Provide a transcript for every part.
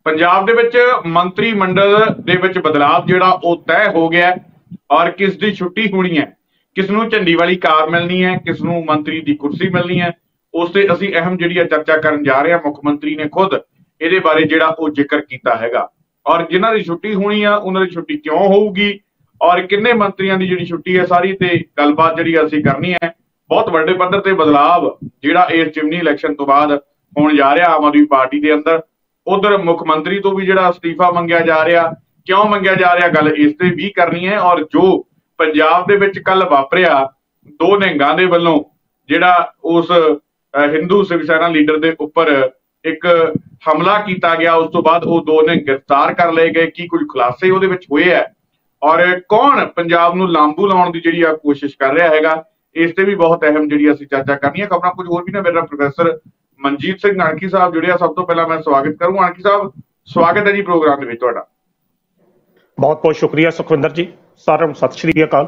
पंजाब दे विच मंत्री मंडल दे विच बदलाव जिहड़ा वो तय हो गया और किस दी छुट्टी होनी है, किसनों झंडी वाली कार मिलनी है, किसनों मंत्री की कुर्सी मिलनी है, उस ते असीं अहम जिहड़ी चर्चा करन जा रहे हैं। मुख्यमंत्री ने खुद इहदे बारे जिहड़ा वो जिक्र कीता हैगा और जिन्हां दी छुट्टी होनी है उन्हां दी छुट्टी क्यों होऊगी और किन्ने मंत्रियों की जिहड़ी छुट्टी है सारी ते गलबात जिहड़ी असीं करनी है। बहुत वड्डे पद्धर ते बदलाव जिहड़ा इस चिमनी इलैक्शन तो बाद होण जा रहा आम आदमी पार्टी के अंदर। उधर मुख्यमंत्री तो भी जिहड़ा अस्तीफा मंगिया जा रहा, क्यों मंगिया जा रहा, गल इस ते भी करनी है। और जो पंजाब दे विच कल वापरिया दो निहंगां दे वल्लों जिहड़ा उस हिंदू शिव सेना लीडर के उपर एक हमला किया गया, उस तो बाद वो दो ने गिरफ्तार कर लए गए, की कुछ खुलासे उहदे विच होए है और कौन पंजाब नूं लांबू लाउण दी जिहड़ी कोशिश कर रहा हैगा, इस ते भी बहुत अहम जिहड़ी असीं चर्चा करनी है। खबरां कुछ होर भी ने मेरे प्रोफैसर मनजीत सिंह अणखी साहब जुड़े। सब तो पहला मैं स्वागत करूँ अणखी साहब, स्वागत है जी प्रोग्राम में तुहाडा। बहुत बहुत शुक्रिया सुखविंदर जी, साਰਿਆਂ ਨੂੰ सत श्री अकाल।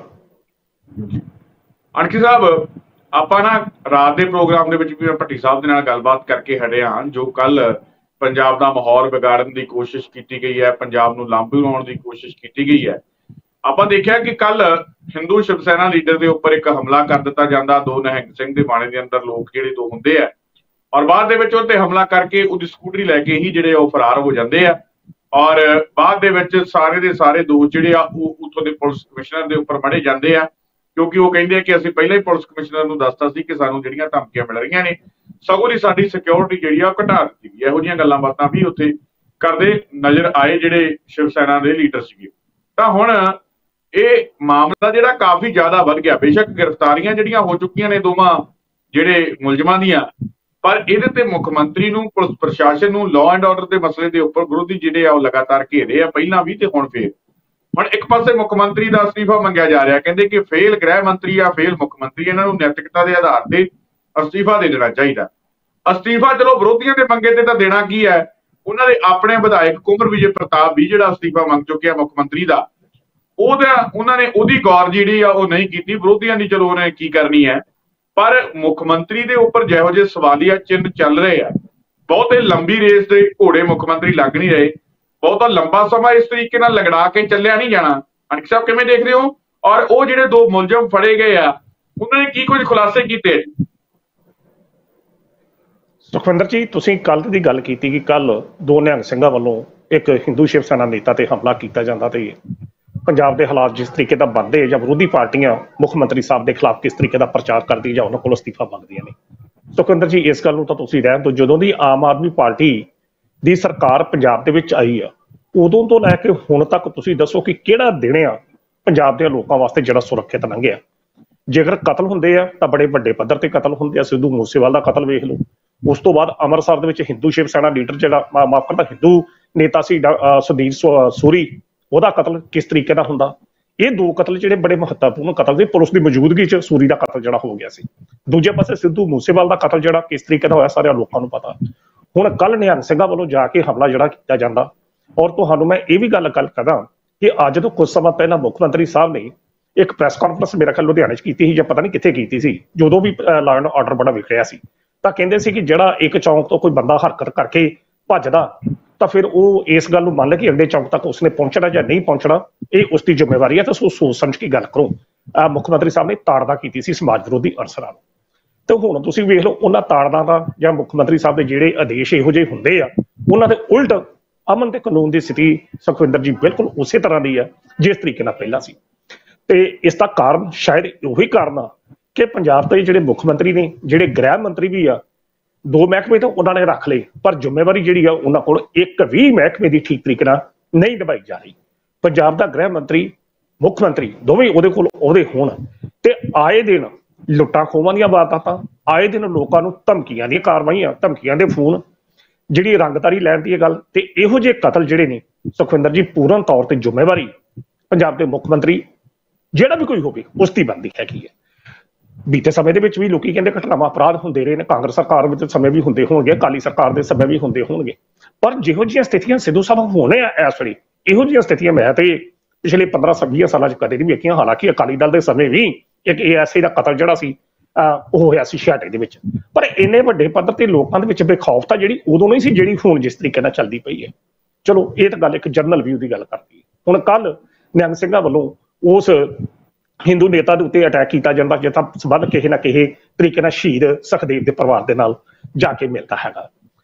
अणखी साहब ਆਪਾਂ ना रात के प्रोग्राम ਦੇ ਵਿੱਚ ਵੀ ਭੱਟੀ ਸਾਹਿਬ ਦੇ ਨਾਲ ਗੱਲਬਾਤ ਕਰਕੇ ਹਟੇ ਹਾਂ। जो कल पंजाब का माहौल बिगाड़न की कोशिश की गई है, पंजाब ਨੂੰ ਲਾਂਭੂ ਲਾਉਣ की कोशिश की गई है। ਆਪਾਂ देखा कि कल हिंदू शिव सेना लीडर के उपर एक हमला कर दिता जाता, दो निहंग सिंह के बाणे के अंदर लोग जिहड़े दो हुंदे आ और बाद दे विच उहते हमला करके उहदी स्कूटरी लैके ही जिहड़े वो फरार हो जाते हैं और बाद दे विच सारे दे सारे दोष जिहड़े आ उत्थों दे पुलिस कमिश्नर के उपर मढ़े जाते हैं, क्योंकि वो कहिंदे कि असीं पहले ही पुलिस कमिश्नर नूं दसता सी कि सानूं जिहड़ियां धमकियां मिल रहीआं ने, सगों दी साडी सिक्योरिटी जिहड़ी आ घटा दित्ती गई। इहो जिहियां गल्लां बातां भी उत्थे करदे नज़र आए जिहड़े शिव सेना के लीडर सीगे। तां हुण ये मामला जिहड़ा काफ़ी ज़्यादा वध गया। बेशक गिरफ्तारियां जिहड़ियां हो चुकीआं ने दोवां जिहड़े मुलजमां दीआं, पर इहदे ते मुख्यमंत्री नूं पुलिस प्रशासन नूं लॉ एंड ऑर्डर के मसले के उपर विरोधी जिहड़े आ लगातार घेरे आ, पहलां भी ते हुण फेर। हुण एक पासे मुख्यमंत्री का अस्तीफा मंगिया जा रहा, कहते कि फेल गृह मंत्री या फेल मुख्यमंत्री, इन्हां नूं नैतिकता के आधार पर अस्तीफा दे देना चाहिए। अस्तीफा चलो विरोधियों के मंगे ते तां देना की है, उन्होंने अपने विधायक कुंवर विजय प्रताप भी जिहड़ा अस्तीफा मंग चुके मुख्यमंत्री का, उन्होंने उहदी गौर जिहड़ी आ वो नहीं की। विरोधियों की चलो उन्हें की करनी है, पर मुख्यमंत्री के उपर जिहो जिहे सवालिया चिन्ह चल रहे हैं, बहुत लंबी रेस के घोड़े मुख्यमंत्री लग नहीं रहे, बहुत लंबा समा इस तरीके नाल लगड़ा के चलिया नहीं जाना। अणखी साहब किवें देख रहे हो? और वो जिहड़े दो मुलजम फड़े गए आ उन्होंने की कुछ खुलासे कीते? सुखविंदर जी, तुसीं कल की गल की कि कल दो निहंग सिंघां वल्लों एक हिंदू शिव सेना नेता ते हमला किया जाता, तो पंजाब के हालात जिस तरीके का बनते या विरोधी पार्टियां मुख्यमंत्री साहब के खिलाफ किस तरीके का प्रचार करती या उन्होंने को अस्तीफा मंगदियां ने। सुखविंदर जी, इस गल नूं तां तुसीं रहण दिओ, जदों दी आम आदमी पार्टी दी सरकार पंजाब दे विच आई आ उदों तो लैके हुण तक तुसीं दसो कि किहड़ा दिन आ पंजाब दे लोकां वास्ते जिहड़ा सुरक्षित लंघिआ। जेकर कतल हुंदे आ तां बड़े वड्डे पद्धर ते कतल हुंदे आ। सिद्धू मूसेवाला दा कतल वेख लो, उस तो बाद अमृतसर दे विच हिंदू शिव सेना लीडर जिहड़ा माफ करदा हिंदू नेता सी सुधीर सूरी, ਉਹਦਾ कतल किस तरीके का हुंदा। ये दो कतल जिहड़े बड़े महत्वपूर्ण कतल ने, पुलिस की मौजूदगी च सूरी का कतल जिहड़ा हो गया सी। दूजे पासे सिद्धू मूसेवाल का कतल जिहड़ा किस तरीके का होया सारे लोगों को पता। हुण कल निहंग सिंघां वालों जाके हमला जिहड़ा किया जाता, और तुहानूं मैं ये भी गल करा कि अज तो कुछ समय पहला मुख्यमंत्री साहब ने एक प्रैस कॉन्फ्रेंस मेरा ख्याल लुधियाने च कीती सी जां पता नहीं कित्थे कीती सी, जदों भी लॉ एंड ऑर्डर बड़ा विगड़िया सी, तां कहंदे सी कि जिहड़ा एक चौंक तो कोई बंदा हरकत करके भजदा तो फिर वो इस गल नूं मान ले कि अगले चौंक तक उसने पहुंचना या नहीं पहुंचना, ये उसकी जिम्मेवारी है। तो सोच समझ के गल करो। मुख्यमंत्री साहब ने ताड़ना की सी समाज विरोधी अनसरां नूं, तो हुण तुसीं वेख लो उन्हां ताड़ना दा जां मुख्यमंत्री साहब के जिहड़े आदेश इहो जिहे हुंदे आ उन्हां दे उल्ट अमन ते कानून की स्थिति सुखविंदर जी बिल्कुल उस तरह की है जिस तरीके नाल पहला सी। ते इसका कारण शायद उही कारण आ कि पंजाब दे जिहड़े मुख्यमंत्री ने, जिहड़े गृह मंत्री भी आ, दो महकमे तो उन्होंने रख ले, पर जिम्मेवारी जिहड़ी आ उन्हां कोल एक भी महकमे की ठीक तरीके नाल नहीं निभाई जा रही। पंजाब का गृह मंत्री मुख्यमंत्री दोवें उहदे कोल ओहदे होण ते आए दिन लुट्टां खोहां दीआं वारदातां, आए दिन लोकां नूं धमकियां दी कार्रवाइयां, धमकियां दे फोन, जिहड़ी रंगदारी लैण दी गल ते इहो जिहे कतल जिहड़े ने सुखविंदर जी पूर्ण तौर ते जिम्मेवारी पंजाब के मुख्यमंत्री जिहड़ा भी कोई होवे उसकी बनदी हैगी है। बीते समय के भी लोग कहते घटनावां अपराध होंदे रहे ने, कांग्रेस सरकार के समय भी होंदे होणगे, अकाली सरकार के समय भी होंदे होणगे, पर जिहो जिहियां स्थितियां सिद्धू साहब होने इस वेले इहो जिहियां स्थितियां मैं तो पिछले 15-20 सालों कदे नहीं वेखियां। हालांकि अकाली दल के समय भी एक ऐसे का कतल जिहड़ा सी होया सी छियाटे दे विच, पर इन्ने वड्डे पद्धर ते लोकां दे विच बेखौफता जिहड़ी उदों नहीं सी जिहड़ी हुण जिस तरीके नाल चलदी पई है। चलो ये तो गल एक जनरल व्यू की गल करती। हुण कल निहंग सिंघां वल्लों उस हिंदू नेता के उत्ते अटैक किया जाता जिसका संबंध किसी ना किसी तरीके नाल शहीद सुखदेव के परिवार के नाल जाके मिलता हैगा।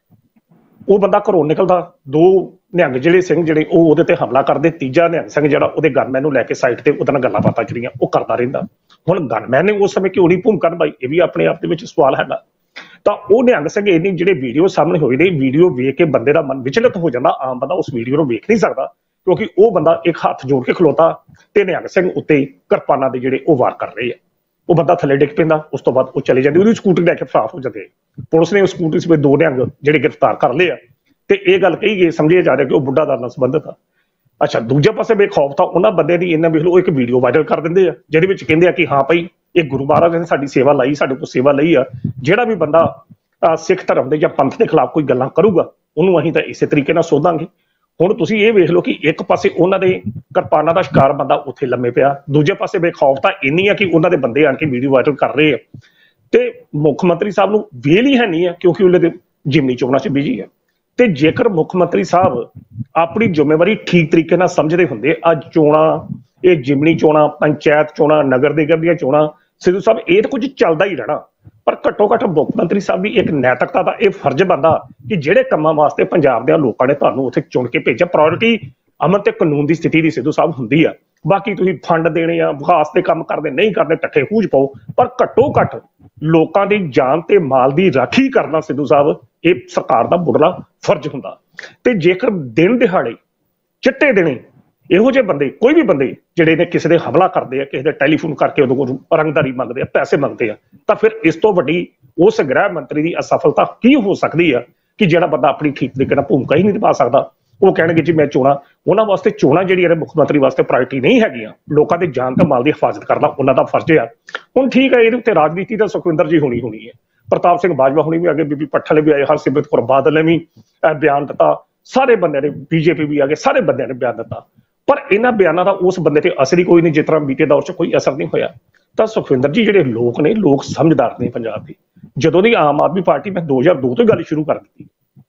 वो बंदा घरों निकलदा, दो निहंग जिहड़े सिंह जिहड़े ओहदे ते हमला करदे, तीजा निहंग सिंह जिहड़ा ओहदे गनमैन नूं लैके साइड ते ओहदे नाल गल्लां बातां जिहड़ियां ओह करदा रहिंदा। हुण गनमैन ने उस समय क्यों नहीं भूमिका निभाई, ये भी अपने आप दे विच सवाल हैगा। तां ओह निहंग सिंह इन्नी जिहड़े वीडियो सामने होए ने, वीडियो वेख के बंदे दा मन विचलित हो जांदा। आम बंदा उस वीडियो नूं वेख नहीं सकदा क्योंकि वह बंदा एक हाथ जोड़ के खलोता ते निहंग सिंह उत्ते किरपानां दे जिहड़े ओह वार कर रहे हैं। वो बंदा थले डिग पैंदा, उस तो बाद वो चले जाते, उसकी स्कूटरी लैके फरार हो जाते। पुलिस ने उस स्कूटरी से दो निहंग जिहड़े गिरफ्तार कर लिया ते ये गल कही गई, समझिया जा रहा कि वह बुढ़ा दल नाल संबंधित आ। अच्छा, दूजे पासे बेखौफ था उन्होंने बंदे की, इन्हें वेख लो एक वीडियो वायरल कर देंगे जिहदे विच कहंदे आ कि हाँ भाई ये गुरु महाराज ने साडी सेवा लाई, साडे कोल सेवा लई आ, जिहड़ा भी बंदा सिख धर्म के या पंथ के खिलाफ कोई गल्लां करूगा उन्होंने असीं तां इसे तरीके नाल सोधांगे। हुण तुसीं ये वेख लो कि एक पासे उन्हां दे किरपानां दा शिकार बंदा उत्थे लम्मे पिया, दूजे पासे बेखौफ तां इन्नी है कि उन्हां दे बंदे आण के वीडियो वायरल कर रहे हैं ते मुख मंत्री साहब नूं वेल ही है नहीं है क्योंकि उन्हें जिमनी चोणां च बिजी है। ते जेकर मुख मंत्री साहब अपनी जिम्मेवारी ठीक तरीके नाल समझदे हुंदे, अज चोणां ये जिमनी चोणां, पंचायत चोणां, नगर निगम दीयां चोणां, सिद्धू साहब ये तो कुछ चलदा ही रहना, पर घट्टो घट्ट मुख मंत्री साहब भी एक नैतिकता का यह फर्ज बनता कि जिहड़े कामां वास्ते पंजाब दे लोकां ने तुहानूं उत्थे चुन के भेजा, प्रायोरिटी अमन ते कानून की स्थिति दी सिद्धू साहब हुंदी आ। बाकी तुसीं फंड देने आ, विकास दे काम करदे नहीं करदे, टट्ठे हूज पाओ, पर घट्टो घट्ट लोकां दी जान ते माल दी राखी करना सिद्धू साहब ये सरकार दा मुढ़ला फर्ज हुंदा। ते जेकर दिन दिहाड़े चिट्टे दिने इहो जे बंदे, कोई भी बंदे जिहड़े ने किसी दे हमला करते हैं, किसी दे टैलीफोन करके उहदे कोल रंगदारी मंगते हैं, पैसे मंगते हैं, तो फिर इस तो वड्डी उस गृह मंत्री की असफलता की हो सकती है कि जिहड़ा बंदा अपनी ठीक तरीके नाल भूमिका ही नहीं निभा सकता। वो कहणगे जी मैं चोणां, उन्हां वास्ते चोणां जिहड़ियां ने मुख मंत्री वास्ते प्रायोरिटी नहीं हैगियां, लोकां दे जान ते माल दी हिफाजत करना उन्हां दा फर्ज है। हुण ठीक है, इहदे उत्ते राजनीति दा सुखविंदर जी होनी है, प्रताप सिंह बाजवा होनी भी आगे, बीबी पट्ठल भी आए, हरसिमरत कौर बादल ने भी बयान दिता, सारे बंदे ने, बीजेपी भी आ गए, सारे बंदे ने बयान दिता, पर इन्हां बयानां दा उस बंदे ते असर ही कोई नहीं जिस तरह बीते दौर च कोई असर नहीं होया। तो सुखविंदर जी जिहड़े लोग ने, लोग समझदार ने पंजाब दे, जदों दी आम आदमी पार्टी मैं 2002 तो गल शुरू कर दी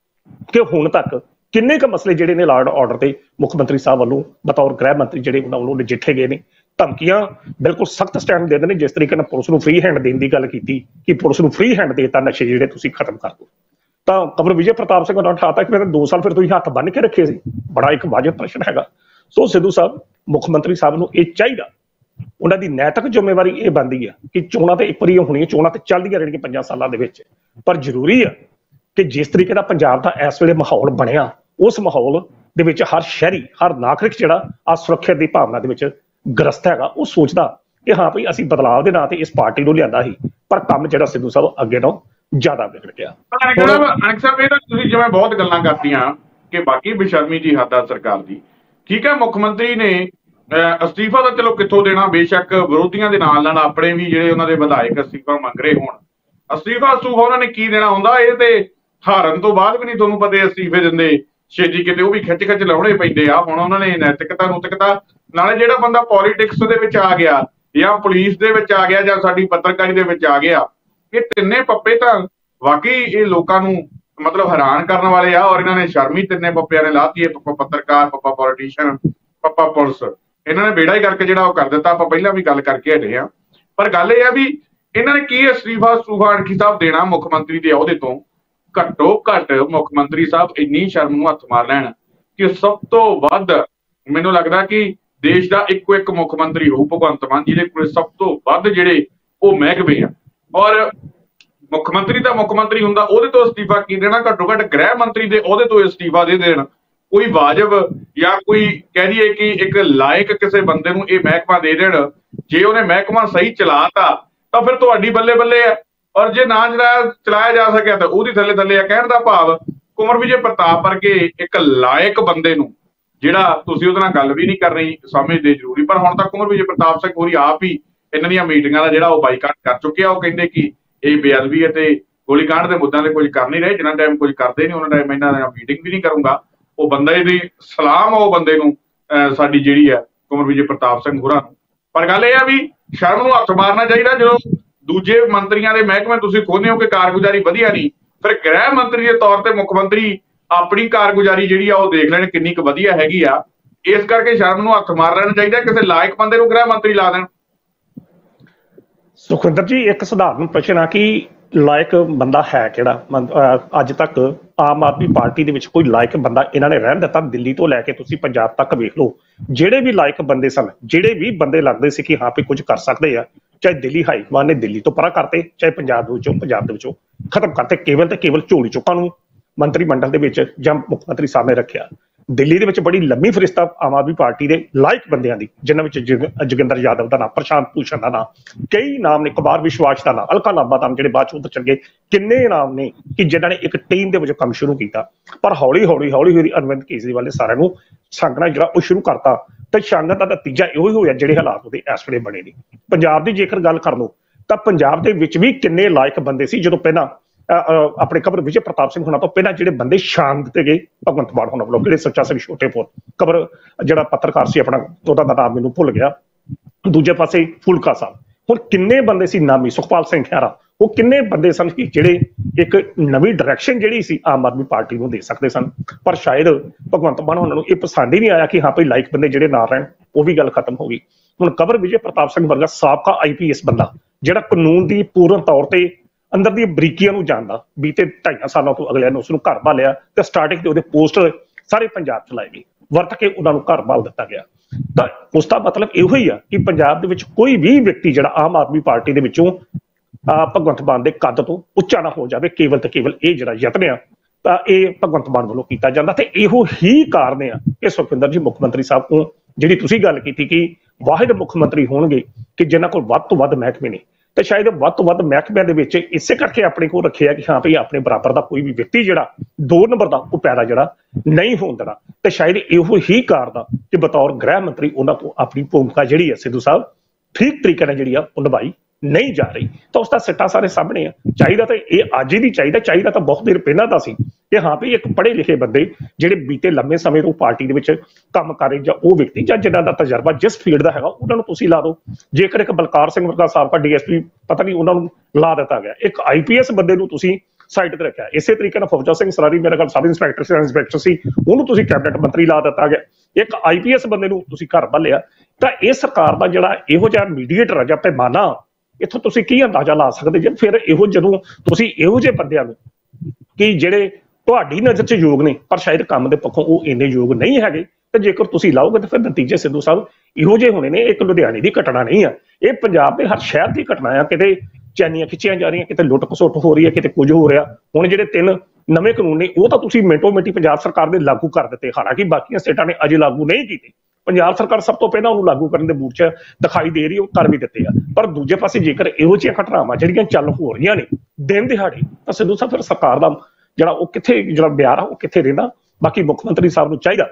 कि हुण तक किन्ने क मसले जिहड़े ने लॉ एंड ऑर्डर ते मुख मंत्री साहब वालों बतौर गृह मंत्री जिहड़े उन्हां वालों नजिठे गए ने। धमकियां बिल्कुल सख्त स्टैंड देंदे ने, जिस तरीके नाल पुलिस नूं फ्री हैंड देण दी गल कीती कि पुलिस नूं फ्री हैंड देता नशे जिहड़े तुसीं खत्म कर दो, तो कमर विजय प्रताप सिंह ने उठाता कि मैंने 2 साल फिर तुसीं हत्थ बन के रखे सी, बड़ा एक वाजिब प्रश्न हैगा। सो सिद्धू साहब मुख मंत्री साहब नूं इह चाहीदा, उन्हां दी नैतिक जिम्मेवारी ये बनती है कि चोणां ते एक वारी होनी, चोणां ते चलदियां रहणगीਆਂ 5 सालां दे विच, पर जरूरी है कि जिस तरीके का पंजाब का इस वेले माहौल बनिया, उस माहौल दे विच हर शहरी, हर नागरिक जिहड़ा असुरक्षा की भावना दे विच ग्रस्त हैगा, वो सोचदा कि हाँ भाई असीं बदलाव दे नां ते इस पार्टी नूं लिआंदा ही, पर काम जिहड़ा सिद्धू साहब अगे नालों ज्यादा बिगड़ गया। अनिक साहब ये तुसीं जिवें बहुत गल्लां करतीआं कि बाकी बेशर्मी जी हद आ सरकार दी, ठीक है, मुख मंत्री ने ਅਸਤੀਫਾ ਤਾਂ ਚਲੋ ਕਿੱਥੋਂ ਦੇਣਾ, ਬੇਸ਼ੱਕ ਵਿਰੋਧੀਆਂ ਦੇ ਨਾਲ ਨਾਲ ਆਪਣੇ ਵੀ ਜਿਹੜੇ ਉਹਨਾਂ ਦੇ ਵਿਧਾਇਕ ਅਸਤੀਫਾ ਮੰਗ ਰਹੇ ਹੋਣ, ਅਸਤੀਫਾ ਉਹਨਾਂ ਨੇ ਕੀ ਦੇਣਾ ਹੁੰਦਾ, ਇਹ ਤੇ ਹਾਰਨ ਤੋਂ ਬਾਅਦ ਵੀ ਨਹੀਂ ਤੁਹਾਨੂੰ ਪਤਾ ਅਸਤੀਫੇ ਦਿੰਦੇ ਛੇਤੀ ਕਿਤੇ, ਉਹ ਵੀ ਖਿੱਚ ਲਾਉਣੇ ਪੈਂਦੇ ਆ। ਹੁਣ ਉਹਨਾਂ ਨੇ ਨੈਤਿਕਤਾ ਨੁਤਿਕਤਾ ਨਾਲੇ ਜਿਹੜਾ ਬੰਦਾ ਪੋਲੀਟਿਕਸ ਦੇ ਵਿੱਚ ਆ ਗਿਆ ਜਾਂ ਪੁਲਿਸ ਦੇ ਵਿੱਚ ਆ ਗਿਆ ਜਾਂ ਸਾਡੀ ਪੱਤਰਕਾਰੀ ਦੇ ਵਿੱਚ ਆ ਗਿਆ, ਇਹ ਤਿੰਨੇ ਪੱਪੇ ਤਾਂ ਵਾਕਈ ਇਹ ਲੋਕਾਂ ਨੂੰ ਮਤਲਬ ਹੈਰਾਨ ਕਰਨ ਵਾਲੇ ਆ, ਔਰ ਇਹਨਾਂ ਨੇ ਸ਼ਰਮੀ ਤਿੰਨੇ ਪੱਪਿਆਂ ਨੇ ਲਾਤੀ ਹੈ, ਪੱਪਾ ਪੱਤਰਕਾਰ, ਪੱਪਾ ਪੋਲੀਟੀਸ਼ੀਅਨ, ਪੱਪਾ ਪੁਲਿਸ, ਇਹਨਾਂ ਨੇ ਬੇੜਾ ਹੀ ਕਰਕੇ ਜਿਹੜਾ ਉਹ ਕਰ ਦਿੱਤਾ। ਆਪਾਂ ਪਹਿਲਾਂ ਵੀ ਗੱਲ ਕਰਕੇ ਹਟੇ ਆ, ਪਰ ਗੱਲ ਇਹ ਆ ਵੀ ਇਹਨਾਂ ਨੇ ਕੀ ਅਸਤੀਫਾ ਅਣਖੀ ਸਾਹਿਬ ਦੇਣਾ ਮੁੱਖ ਮੰਤਰੀ ਦੇ ਅਹੁਦੇ ਤੋਂ। ਘੱਟੋ ਘੱਟ ਮੁੱਖ ਮੰਤਰੀ ਸਾਹਿਬ ਇੰਨੀ ਸ਼ਰਮ ਨੂੰ ਹੱਥ ਮਾਰ ਲੈਣ ਕਿ ਸਭ ਤੋਂ ਵੱਧ ਮੈਨੂੰ ਲੱਗਦਾ ਕਿ ਦੇਸ਼ ਦਾ ਇੱਕੋ ਇੱਕ ਮੁੱਖ ਮੰਤਰੀ ਹੋਊ ਭਗਵੰਤ ਮਾਨ, ਜਿਹਦੇ ਕੋਲ ਸਭ ਤੋਂ ਵੱਧ ਜਿਹੜੇ ਉਹ ਮਹਿਕਮੇ ਆ, ਔਰ ਮੁੱਖ ਮੰਤਰੀ ਦਾ ਮੁੱਖ ਮੰਤਰੀ ਹੁੰਦਾ, ਉਹਦੇ ਤੋਂ ਅਸਤੀਫਾ ਕੀ ਦੇਣਾ, ਘੱਟੋ ਘੱਟ ਗ੍ਰਹਿ ਮੰਤਰੀ ਦੇ ਅਹੁਦੇ ਤੋਂ ਅਸਤੀਫਾ ਦੇ ਦੇਣ। ਕੋਈ ਵਾਜਬ ਜਾਂ ਕੋਈ ਕਹਿ ਦਈਏ ਕਿ ਇੱਕ ਲਾਇਕ ਕਿਸੇ ਬੰਦੇ ਨੂੰ ਇਹ ਮਹਿਕਮਾ ਦੇ ਦੇਣ, ਜੇ ਉਹਨੇ ਮਹਿਕਮਾ ਸਹੀ ਚਲਾਤਾ ਤਾਂ ਫਿਰ ਤੁਹਾਡੀ ਬੱਲੇ ਬੱਲੇ ਹੈ, ਔਰ ਜੇ ਨਾ ਚਲਾਇਆ ਜਾ ਸਕਿਆ ਤਾਂ ਉਹਦੀ ਥੱਲੇ ਥੱਲੇ ਆ। ਕਹਿਣ ਦਾ ਭਾਵ ਕੁੰਵਰ ਵਿਜੇ ਪ੍ਰਤਾਪ ਵਰਗੇ ਇੱਕ ਲਾਇਕ ਬੰਦੇ ਨੂੰ ਜਿਹੜਾ ਤੁਸੀਂ ਉਹਦੇ ਨਾਲ ਗੱਲ ਵੀ ਨਹੀਂ ਕਰਨੀ ਸਮਝਦੇ ਜ਼ਰੂਰੀ, ਪਰ ਹੁਣ ਤਾਂ ਕੁੰਵਰ ਵਿਜੇ ਪ੍ਰਤਾਪ ਸਿੰਘ ਹੋਰੀ ਆਪ ਹੀ ਇਹਨਾਂ ਦੀਆਂ ਮੀਟਿੰਗਾਂ ਦਾ ਜਿਹੜਾ ਉਹ ਬਾਈਕਾਟ ਕਰ ਚੁੱਕੇ ਆ। ਉਹ ਕਹਿੰਦੇ ਕਿ ਇਹ ਬੇਅਦਬੀ ਅਤੇ ਗੋਲੀकांड ਦੇ ਮੁੱਦਿਆਂ ਤੇ ਕੁਝ ਕਰ ਨਹੀਂ ਰਹੇ, ਜਿੰਨਾ ਟਾਈਮ ਕੁਝ ਕਰਦੇ ਨਹੀਂ ਉਹਨਾਂ ਟਾਈਮ ਇਹਨਾਂ ਨਾਲ ਮੀਟਿੰਗ ਵੀ ਨਹੀਂ ਕਰੂੰਗਾ। ਉਹ ਬੰਦਾ ਦੀ ਸਲਾਮ ਆ ਉਹ ਬੰਦੇ ਨੂੰ, ਸਾਡੀ ਜਿਹੜੀ ਹੈ ਕੁੰਵਰ ਵਿਜੇ ਪ੍ਰਤਾਪ ਸਿੰਘ ਹੋਰਾਂ ਨੂੰ। ਪਰ ਗੱਲ ਇਹ ਆ ਵੀ ਸ਼ਰਮ ਨੂੰ ਹੱਥ ਮਾਰਨਾ ਚਾਹੀਦਾ ਜਦੋਂ ਦੂਜੇ ਮੰਤਰੀਆਂ ਦੇ ਮਹਿਕਮੇ ਤੁਸੀਂ ਖੋਹਦੇ ਹੋ ਕਿ ਕਾਰਗੁਜ਼ਾਰੀ ਵਧੀਆ ਨਹੀਂ, ਫਿਰ ਗ੍ਰਹਿ ਮੰਤਰੀ ਦੇ ਤੌਰ ਤੇ ਮੁੱਖ ਮੰਤਰੀ ਆਪਣੀ ਕਾਰਗੁਜ਼ਾਰੀ ਜਿਹੜੀ ਆ ਉਹ ਦੇਖ ਲੈਣ ਕਿੰਨੀ ਕੁ ਵਧੀਆ ਹੈਗੀ ਆ। ਇਸ ਕਰਕੇ ਸ਼ਰਮ ਨੂੰ ਹੱਥ ਮਾਰ ਲੈਣਾ ਚਾਹੀਦਾ, ਕਿਸੇ ਲਾਇਕ ਬੰਦੇ ਨੂੰ ਗ੍ਰਹਿ ਮੰਤਰੀ ਲਾ ਦੇਣ। ਸੁਖਵਿੰਦਰ ਜੀ, ਇੱਕ ਸਧਾਰਨ ਪ੍ਰਸ਼ਨ ਆ ਕਿ ਲਾਇਕ ਬੰਦਾ ਹੈ ਕਿਹੜਾ? ਅੱਜ ਤੱਕ ਆਮ ਆਦਮੀ ਪਾਰਟੀ ਦੇ ਵਿੱਚ ਕੋਈ ਲਾਇਕ ਬੰਦਾ ਇਹਨਾਂ ਨੇ ਰਹਿਣ ਦਿੱਤਾ? ਦਿੱਲੀ ਤੋਂ ਲੈ ਕੇ ਤੁਸੀਂ ਪੰਜਾਬ ਤੱਕ ਵੇਖ ਲਓ, ਜਿਹੜੇ ਵੀ ਲਾਇਕ ਬੰਦੇ ਸਨ, ਜਿਹੜੇ ਵੀ ਬੰਦੇ ਲੱਗਦੇ ਸੀ ਕਿ ਹਾਂ ਵੀ ਕੁਝ ਕਰ ਸਕਦੇ ਆ, ਚਾਹੇ ਦਿੱਲੀ ਹਾਈਕਮਾਨ ਨੇ ਦਿੱਲੀ ਤੋਂ ਪਰਾਂ ਕਰਤੇ, ਚਾਹੇ ਪੰਜਾਬ ਦੇ ਵਿੱਚੋਂ ਖਤਮ ਕਰਤੇ, ਕੇਵਲ ਤੇ ਕੇਵਲ ਝੋਲੀ ਚੁੱਕਾਂ ਨੂੰ ਮੰਤਰੀ ਮੰਡਲ ਦੇ ਵਿੱਚ ਜਾਂ ਮੁੱਖ ਮੰਤਰੀ ਸਾਹਿਬ ਨੇ ਰੱਖਿਆ। ਦਿੱਲੀ ਦੇ ਵਿੱਚ ਬੜੀ ਲੰਮੀ ਫਰਿਸ਼ਤਾ ਆਮ ਆਦਮੀ ਪਾਰਟੀ ਦੇ ਲਾਇਕ ਬੰਦਿਆਂ ਦੀ, ਜਿਨ੍ਹਾਂ ਵਿੱਚ ਜੋਗਿੰਦਰ ਯਾਦਵ ਦਾ ਨਾਮ, ਪ੍ਰਸ਼ਾਂਤ ਭੂਸ਼ਣ ਦਾ ਨਾਮ, ਕਈ ਨਾਮ ਨੇ, ਕੁਮਾਰ ਵਿਸ਼ਵਾਸ ਦਾ ਨਾਮ, ਅਲਕਾ ਲਾਂਬਾ ਦਾ ਨਾਮ, ਜਿਹੜੇ ਬਾਅਦ ਚ ਉੱਧਰ ਚਲ ਗਏ, ਕਿੰਨੇ ਨਾਮ ਨੇ ਕਿ ਜਿਨ੍ਹਾਂ ਨੇ ਇੱਕ ਟੀਮ ਦੇ ਵਿੱਚ ਕੰਮ ਸ਼ੁਰੂ ਕੀਤਾ। ਪਰ ਹੌਲੀ ਹੌਲੀ ਅਰਵਿੰਦ ਕੇਜਰੀਵਾਲ ਨੇ ਸਾਰਿਆਂ ਨੂੰ ਸੰਗਣਾ ਜਿਹੜਾ ਉਹ ਸ਼ੁਰੂ ਕਰਤਾ, ਤੇ ਸੰਗਤ ਦਾ ਨਤੀਜਾ ਇਹੋ ਹੀ ਹੋਇਆ ਜਿਹੜੇ ਹਾਲਾਤ ਉਹਦੇ ਇਸ ਵੇਲੇ ਬਣੇ ਨੇ। ਪੰਜਾਬ ਦੀ ਜੇਕਰ ਗੱਲ ਕਰ ਲਓ ਤਾਂ ਪੰਜਾਬ ਦੇ ਵਿੱਚ ਵੀ ਕਿੰਨੇ ਲਾਇਕ ਬੰਦੇ ਸੀ ਜਦੋਂ ਪਹਿਲਾਂ ਆਪਣੇ ਕਬਰ ਵਿਜੇ ਪ੍ਰਤਾਪ ਸਿੰਘ ਹੋਣਾ ਤੋਂ ਪਹਿਲਾਂ ਜਿਹੜੇ ਬੰਦੇ ਸ਼ਾਨ ਦਿੱਤੇ ਗਏ ਭਗਵੰਤ ਮਾਨ ਹੋਣਾ ਵੱਲੋਂ, ਜਿਹੜੇ ਸੁੱਚਾ ਸਿੰਘ ਛੋਟੇਪੁਰ ਕਬਰ ਜਿਹੜਾ ਪੱਤਰਕਾਰ ਸੀ, ਆਪਣਾ ਉਹਦਾ ਨਾਮ ਮੈਨੂੰ ਭੁੱਲ ਗਿਆ, ਦੂਜੇ ਪਾਸੇ ਫੁਲਕਾ ਸਾਹਿਬ, ਹੁਣ ਕਿੰਨੇ ਬੰਦੇ ਸੀ ਨਾਮੀ, ਸੁਖਪਾਲ ਸਿੰਘ ਖਹਿਰਾ, ਉਹ ਕਿੰਨੇ ਬੰਦੇ ਸਨ ਕਿ ਜਿਹੜੇ ਇੱਕ ਨਵੀਂ ਡਾਇਰੈਕਸ਼ਨ ਜਿਹੜੀ ਸੀ ਆਮ ਆਦਮੀ ਪਾਰਟੀ ਨੂੰ ਦੇ ਸਕਦੇ ਸਨ। ਪਰ ਸ਼ਾਇਦ ਭਗਵੰਤ ਮਾਨ ਉਹਨਾਂ ਨੂੰ ਇਹ ਪਸੰਦ ਹੀ ਨਹੀਂ ਆਇਆ ਕਿ ਹਾਂ ਭਾਈ ਲਾਇਕ ਬੰਦੇ ਜਿਹੜੇ ਨਾ ਰਹਿਣ, ਉਹ ਵੀ ਗੱਲ ਖਤਮ ਹੋ ਗਈ। ਹੁਣ ਕਬਰ ਵਿਜੇ ਪ੍ਰਤਾਪ ਸਿੰਘ ਵਰਗਾ ਸਾਬਕਾ IPS ਬੰਦਾ, ਜਿਹੜਾ ਕਾਨੂੰਨ ਦੀ ਪੂਰਨ ਤੌਰ ਤੇ ਅੰਦਰ ਦੀਆਂ ਬਰੀਕੀਆਂ ਨੂੰ ਜਾਣਦਾ, ਬੀਤੇ 2.5 ਸਾਲਾਂ ਤੋਂ ਅਗਲਿਆਂ ਨੇ ਉਸਨੂੰ ਘਰ ਭਾਲਿਆ ਤੇ ਸਟਾਰਟਿੰਗ ਤੇ ਉਹਦੇ ਪੋਸਟਰ ਸਾਰੇ ਪੰਜਾਬ ਚ ਲਾਏ ਗਏ, ਵਰਤ ਕੇ ਉਹਨਾਂ ਨੂੰ ਘਰ ਭਾਲ ਦਿੱਤਾ ਗਿਆ। ਤਾਂ ਉਸ ਦਾ ਮਤਲਬ ਇਹੋ ਹੀ ਆ ਕਿ ਪੰਜਾਬ ਦੇ ਵਿੱਚ ਕੋਈ ਵੀ ਵਿਅਕਤੀ ਜਿਹੜਾ ਆਮ ਆਦਮੀ ਪਾਰਟੀ ਦੇ ਵਿੱਚੋਂ ਭਗਵੰਤ ਮਾਨ ਦੇ ਕੱਦ ਤੋਂ ਉੱਚਾ ਨਾ ਹੋ ਜਾਵੇ। ਕੇਵਲ ਤੇ ਕੇਵਲ ਇਹ ਜਿਹੜਾ ਯਤਨ ਆ ਤਾਂ ਇਹ ਭਗਵੰਤ ਮਾਨ ਵੱਲੋਂ ਕੀਤਾ ਜਾਂਦਾ, ਤੇ ਇਹੋ ਹੀ ਕਾਰਨ ਆ ਕਿ ਸੁਖਵਿੰਦਰ ਜੀ ਮੁੱਖ ਮੰਤਰੀ ਸਾਹਿਬ ਤੋਂ ਜਿਹੜੀ ਤੁਸੀਂ ਗੱਲ ਕੀਤੀ ਕਿ ਵਾਹਿਦ ਮੁੱਖ ਮੰਤਰੀ ਹੋਣਗੇ ਕਿ ਜਿਨ੍ਹਾਂ ਕੋਲ ਵੱਧ ਤੋਂ ਵੱਧ ਮਹਿਕਮੇ ਨੇ, ਤੇ ਸ਼ਾਇਦ ਵੱਧ ਤੋਂ ਵੱਧ ਮਹਿਕਮਿਆਂ ਦੇ ਵਿੱਚ ਇਸੇ ਕਰਕੇ ਆਪਣੇ ਕੋਲ ਰੱਖਿਆ ਕਿ ਹਾਂ ਭਈ ਆਪਣੇ ਬਰਾਬਰ ਦਾ ਕੋਈ ਵੀ ਵਿਅਕਤੀ ਜਿਹੜਾ 2 ਨੰਬਰ ਦਾ ਉਹ ਪੈਦਾ ਜਿਹੜਾ ਨਹੀਂ ਹੋਣ ਦੇਣਾ। ਤੇ ਸ਼ਾਇਦ ਇਹੋ ਹੀ ਕਾਰਨ ਆ ਕਿ ਬਤੌਰ ਗ੍ਰਹਿ ਮੰਤਰੀ ਉਹਨਾਂ ਤੋਂ ਆਪਣੀ ਭੂਮਿਕਾ ਜਿਹੜੀ ਹੈ ਸਿੱਧੂ ਸਾਹਿਬ ਠੀਕ ਤਰੀਕੇ ਨਾਲ ਜਿਹੜੀ ਆ ਉਹ ਨਿਭਾਈ ਨਹੀਂ ਜਾ ਰਹੀ। ਤਾਂ ਉਸ ਦਾ ਸਿੱਟਾ ਸਾਰੇ ਸਾਹਮਣੇ ਆ। ਚਾਹੀਦਾ ਤਾਂ ਇਹ ਅੱਜ ਹੀ ਨਹੀਂ ਚਾਹੀਦਾ ਤਾਂ ਬਹੁਤ ਦੇਰ ਪਹਿਲਾਂ ਦਾ ਸੀ ਕਿ ਹਾਂ ਭਈ ਇੱਕ ਪੜ੍ਹੇ ਲਿਖੇ ਬੰਦੇ ਜਿਹੜੇ ਬੀਤੇ ਲੰਮੇ ਸਮੇਂ ਤੋਂ ਪਾਰਟੀ ਦੇ ਵਿੱਚ ਕੰਮ ਕਰ ਰਹੇ, ਜਾਂ ਉਹ ਵਿਅਕਤੀ ਜਾਂ ਜਿਨ੍ਹਾਂ ਦਾ ਤਜਰਬਾ ਜਿਸ ਫੀਲਡ ਦਾ ਹੈਗਾ, ਉਹਨਾਂ ਨੂੰ ਤੁਸੀਂ ਲਾ ਦਿਓ। ਜੇਕਰ ਇੱਕ ਬਲਕਾਰ ਸਿੰਘ ਵਰਗਾ ਸਾਬਕਾ DSP ਪਤਾ ਨਹੀਂ ਉਹਨਾਂ ਨੂੰ ਲਾ ਦਿੱਤਾ ਗਿਆ, ਇੱਕ IPS ਬੰਦੇ ਨੂੰ ਤੁਸੀਂ ਸਾਈਡ ਤੇ ਰੱਖਿਆ, ਇਸੇ ਤਰੀਕੇ ਨਾਲ ਫੌਜਾ ਸਿੰਘ ਸਰਾਰੀ ਮੇਰਾ ਖਿਆਲ ਸਬ ਇੰਸਪੈਕਟਰ ਸੀ, ਉਹਨੂੰ ਤੁਸੀਂ ਕੈਬਨਿਟ ਮੰਤਰੀ ਲਾ ਦਿੱਤਾ ਗਿਆ, ਇੱਕ IPS ਬੰਦੇ ਨੂੰ ਤੁਸੀਂ ਘਰ ਭਾਲਿਆ। ਤਾਂ ਇਹ ਸਰਕਾਰ ਦਾ ਜਿਹੜਾ ਇਹੋ ਜਿਹਾ ਮੀਡੀਏਟਰ ਜਾਂ ਪੈਮਾਨਾ, ਇੱਥੋਂ ਤੁਸੀਂ ਕੀ ਅੰਦਾਜ਼ਾ ਲਾ ਸਕਦੇ ਜੇ ਫਿਰ ਇਹੋ ਜਦੋਂ ਤੁਸੀਂ ਇਹੋ ਜਿਹੇ ਬੰਦਿਆਂ ਨੂੰ ਕਿ ਜਿਹੜੇ ਤੁਹਾਡੀ ਨਜ਼ਰ 'ਚ ਯੋਗ ਨੇ ਪਰ ਸ਼ਾਇਦ ਕੰਮ ਦੇ ਪੱਖੋਂ ਉਹ ਇੰਨੇ ਯੋਗ ਨਹੀਂ ਹੈਗੇ, ਤੇ ਜੇਕਰ ਤੁਸੀਂ ਲਾਓਗੇ ਤਾਂ ਫਿਰ ਨਤੀਜੇ ਸਿੱਧੂ ਸਾਹਿਬ ਇਹੋ ਜਿਹੇ ਹੋਣੇ ਨੇ। ਇੱਕ ਲੁਧਿਆਣੇ ਦੀ ਘਟਨਾ ਨਹੀਂ ਆ, ਇਹ ਪੰਜਾਬ ਦੇ ਹਰ ਸ਼ਹਿਰ ਦੀ ਘਟਨਾ ਆ। ਕਿਤੇ ਚੈਨੀਆਂ ਖਿੱਚੀਆਂ ਜਾ ਰਹੀਆਂ, ਕਿਤੇ ਲੁੱਟ ਖਸੁੱਟ ਹੋ ਰਹੀ ਹੈ, ਕਿਤੇ ਕੁਝ ਹੋ ਰਿਹਾ। ਹੁਣ ਜਿਹੜੇ 3 ਨਵੇਂ ਕਾਨੂੰਨ ਨੇ ਉਹ ਤਾਂ ਤੁਸੀਂ ਮਿੰਟੋ ਮਿੰਟੀ ਪੰਜਾਬ ਸਰਕਾਰ ਦੇ ਲਾਗੂ ਕਰ ਦਿੱਤੇ, ਹਾਲਾਂਕਿ ਬਾਕੀਆਂ ਸਟੇਟਾਂ ਨੇ ਅਜੇ ਲਾਗੂ ਨਹੀਂ ਕੀਤੇ। ਪੰਜਾਬ ਸਰਕਾਰ ਸਭ ਤੋਂ ਪਹਿਲਾਂ ਉਹਨੂੰ ਲਾਗੂ ਕਰਨ ਦੇ ਮੂਡ 'ਚ ਦਿਖਾਈ ਦੇ ਰਹੀ, ਉਹ ਕਰ ਵੀ ਦਿੱਤੇ ਆ। ਪਰ ਦੂਜੇ ਪਾਸੇ ਜੇਕਰ ਇਹੋ ਜਿਹੀਆਂ ਘਟਨਾਵਾਂ ਜਿਹੜੀਆਂ ਚੱਲ ਹੋ ਰਹੀਆਂ ਨੇ ਦਿਨ ਦਿਹਾੜੇ, ਤਾਂ ਸਿੱਧੂ ਸਾਹਿਬ ਫਿਰ ਸਰਕਾਰ ਦਾ ਜਿਹੜਾ ਉਹ ਕਿੱਥੇ ਜਿਹੜਾ ਬਿਆਰ ਆ ਉਹ ਕਿੱਥੇ ਰਹਿੰਦਾ। ਬਾਕੀ ਮੁੱਖ ਮੰਤਰੀ ਸਾਹਿਬ ਨੂੰ ਚਾਹੀਦਾ